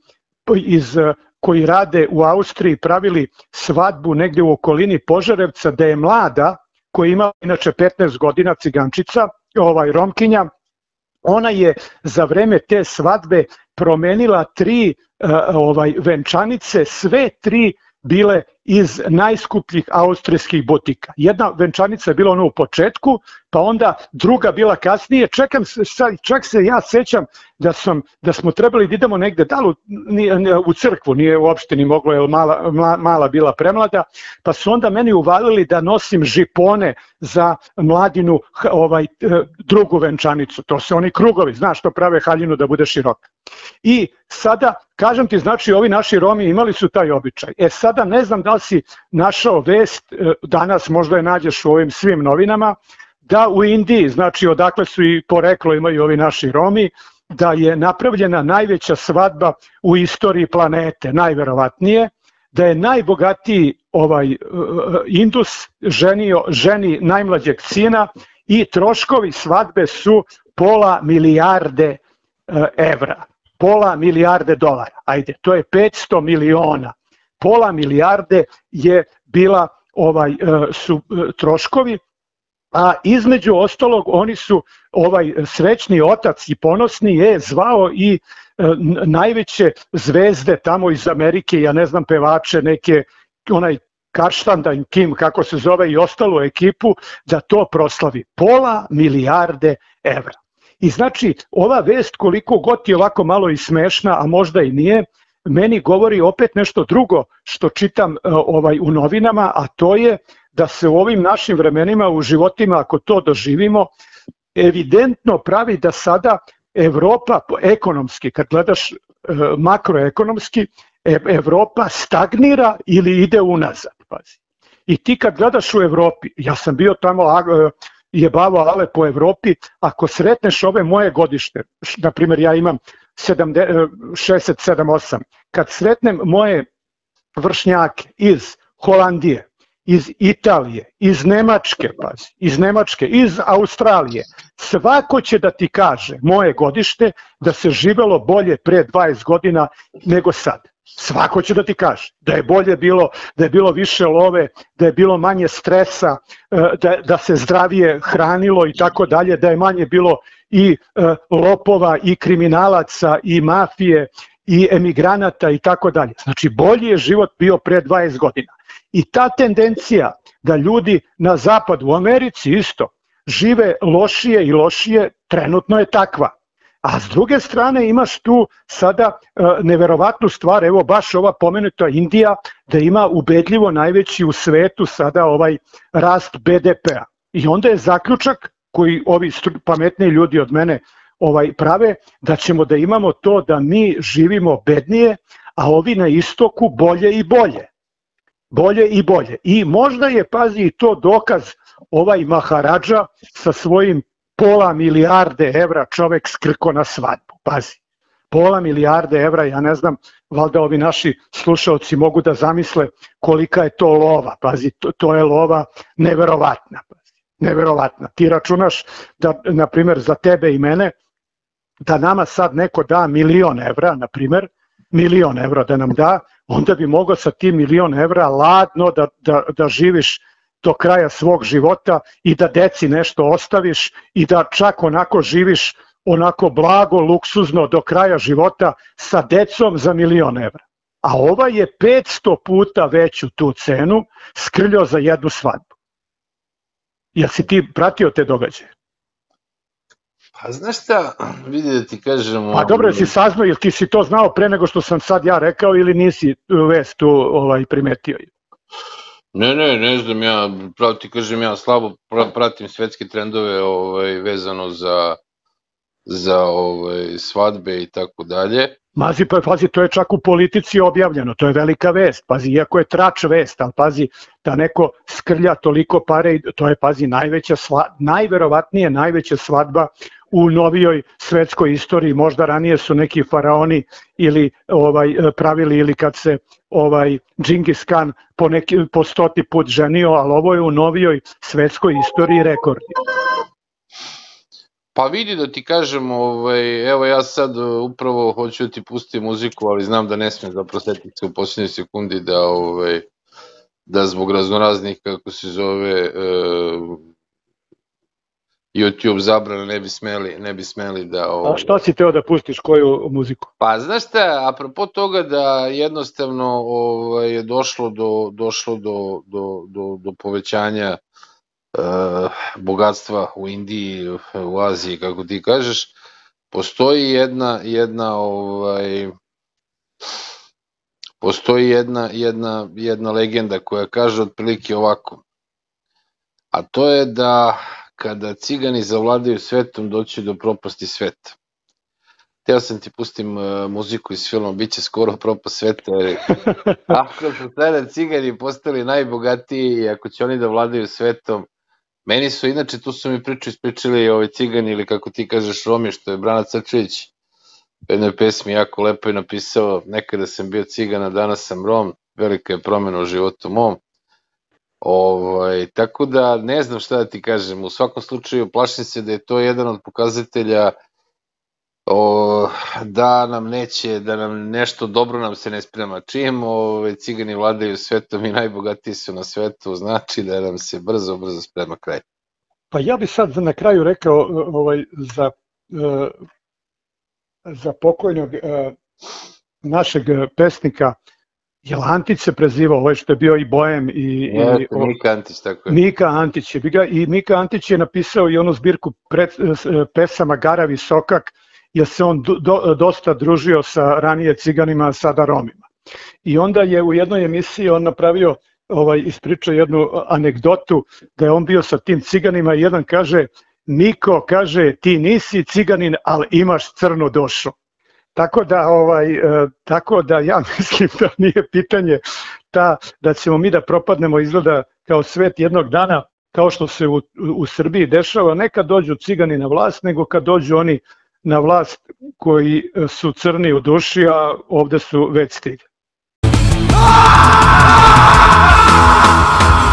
iz koji rade u Austriji pravili svadbu negde u okolini Požarevca, da je mlada, koja ima inače petnaest godina, cigančica, ovaj Romkinja, ona je za vreme te svadbe promenila tri ovaj venčanice, sve tri bile iz najskupljih austrijskih butika. Jedna venčanica je bila ono u početku, pa onda druga bila kasnije. Čekam se, čak se ja sećam da, sam, da smo trebali da idemo negde dalu, u crkvu, nije uopšte ni moglo, jer mala, mala bila premlada, pa su onda meni uvalili da nosim žipone za mladinu ovaj, drugu venčanicu. To se oni krugovi, znaš, to prave haljinu da bude široka. I sada, kažem ti, znači ovi naši Romi imali su taj običaj. E sada ne znam da li si našao vest, danas možda je nađeš u ovim svim novinama, da u Indiji, znači odakle su i poreklo imaju ovi naši Romi, da je napravljena najveća svadba u istoriji planete, najverovatnije, da je najbogatiji ovaj Indus ženio ženi najmlađeg sina i troškovi svadbe su pola milijarde evra, pola milijarde dolara, ajde, to je petsto miliona. Pola milijarde je bila ovaj su troškovi, a između ostalog oni su ovaj srećni otac i ponosni je zvao i najveće zvezde tamo iz Amerike, ja ne znam, pevače neke, onaj Karštandan, Kim, kako se zove, i ostalu ekipu, da to proslavi. Pola milijarde evra. I znači ova vest, koliko god je ovako malo i smešna, a možda i nije, meni govori opet nešto drugo što čitam ovaj u novinama, a to je da se u ovim našim vremenima u životima, ako to doživimo, evidentno pravi da sada Evropa ekonomski, kad gledaš makroekonomski, Evropa stagnira ili ide unazad. Pazi. I ti kad gledaš u Evropi, ja sam bio tamo jebavao ale po Evropi, ako sretneš ove moje godište, na primjer ja imam šezdeset sedam osam, kad sretnem moje vršnjake iz Holandije, iz Italije, iz Nemačke, pazi, iz Nemačke, iz Australije, svako će da ti kaže, moje godište, da se živelo bolje pre dvadeset godina nego sad. Svako će da ti kaže da je bolje bilo, da je bilo više love, da je bilo manje stresa, da, da se zdravije hranilo i tako dalje, da je manje bilo i lopova i kriminalaca i mafije i emigranata i tako dalje. Znači bolji je život bio pre dvadeset godina. I ta tendencija da ljudi na zapadu, u Americi isto, žive lošije i lošije, trenutno je takva. A s druge strane imaš tu sada neverovatnu stvar, evo baš ova pomenuta Indija, da ima ubedljivo najveći u svetu sada ovaj rast be de pea. I onda je zaključak koji ovi pametniji ljudi od mene ovaj prave, da ćemo da imamo to da mi živimo bednije, a ovi na istoku bolje i bolje. Bolje i bolje. I možda je, pazi, i to dokaz ovaj Maharadža sa svojim pola milijarde evra čovek skrko na svadbu. Pazi, pola milijarde evra, ja ne znam, valjda ovi naši slušalci mogu da zamisle kolika je to lova. Pazi, to, to je lova neverovatna. Pazi, neverovatna. Ti računaš da, na primjer, za tebe i mene, da nama sad neko da milion evra, na primjer, milion evra da nam da, onda bi mogao sa tim milion evra ladno da, da, da živiš do kraja svog života i da deci nešto ostaviš i da čak onako živiš onako blago, luksuzno do kraja života sa decom za milion evra. A ova je petsto puta veću tu cenu skrljao za jednu svadbu. Jel si ti pratio te događaje? Pa znaš šta, vidi da ti kažem... Pa dobro, jesi saznao, ili ti si to znao pre nego što sam sad ja rekao ili nisi vest tu ovaj, primetio? Ne, ne, ne znam, ja pravo ti kažem, ja slabo pratim svetske trendove ovaj, vezano za, za ovaj, svadbe i tako dalje. Mazi, pa pazi, to je čak u politici objavljeno, to je velika vest, pazi, iako je trač vest, ali pazi, da neko skrlja toliko pare, to je, pazi, najveća sva, najverovatnije najveća svadba u novijoj svetskoj istoriji, možda ranije su neki faraoni ili ovaj pravili ili kad se ovaj Džingis Kan po neki po stoti put ženio, ali ovo je u novijoj svetskoj istoriji rekord. Pa vidi da ti kažem, ovaj, evo ja sad upravo hoću da ti pustim muziku, ali znam da ne smijem zapravo setiti se u posljednjoj sekundi da, ovaj, da zbog raznoraznih, kako se zove, uh, YouTube zabrane ne bi smeli, ne bi smeli da... Ovaj... A šta si teo da pustiš, koju muziku? Pa znaš šta, apropo toga da jednostavno ovaj, je došlo do, došlo do, do, do, do povećanja uh, bogatstva u Indiji, u Aziji, kako ti kažeš, postoji jedna, jedna ovaj, postoji jedna, jedna, jedna legenda koja kaže otprilike ovako, a to je da kada cigani zavladaju svetom, doći do propasti sveta. Teo sam ti pustim uh, muziku iz filma Biće skoro propast sveta, jer ako su tada cigani postali najbogatiji i ako će oni da vladaju svetom, meni su, inače, tu su mi priču ispričali ovi cigani, ili kako ti kažeš Romi, što je Brana Crčević u jednoj pesmi jako lepo je napisao, nekada sam bio cigan, a danas sam Rom, velika je promena u životu mom. Ovaj, tako da ne znam šta da ti kažem, u svakom slučaju plašim se da je to jedan od pokazatelja o, da nam neće, da nam nešto dobro nam se ne sprema. Čim ovaj, cigani vladaju svetom i najbogatiji su na svetu, znači da nam se brzo, brzo sprema kraj. Pa ja bi sad na kraju rekao ovaj, za, za pokojnog našeg pesnika, jel Antić se prezivao, ovaj što je bio i Bojem i... Jeste, i Mika Antić, tako je. Mika Antić je, i Mika Antić je napisao i onu zbirku pred, pesama Garavi Sokak jer se on do, dosta družio sa ranije ciganima, a sada Romima. I onda je u jednoj emisiji on napravio, ovaj, ispričao jednu anegdotu da je on bio sa tim ciganima i jedan kaže, Niko, kaže, ti nisi ciganin, ali imaš crnu dušu. Tako da, ovaj, e, tako da ja mislim da nije pitanje ta, da ćemo mi da propadnemo izgleda kao svet jednog dana, kao što se u, u Srbiji dešava, ne kad dođu cigani na vlast, nego kad dođu oni na vlast koji su crni u duši, a ovde su već stigli.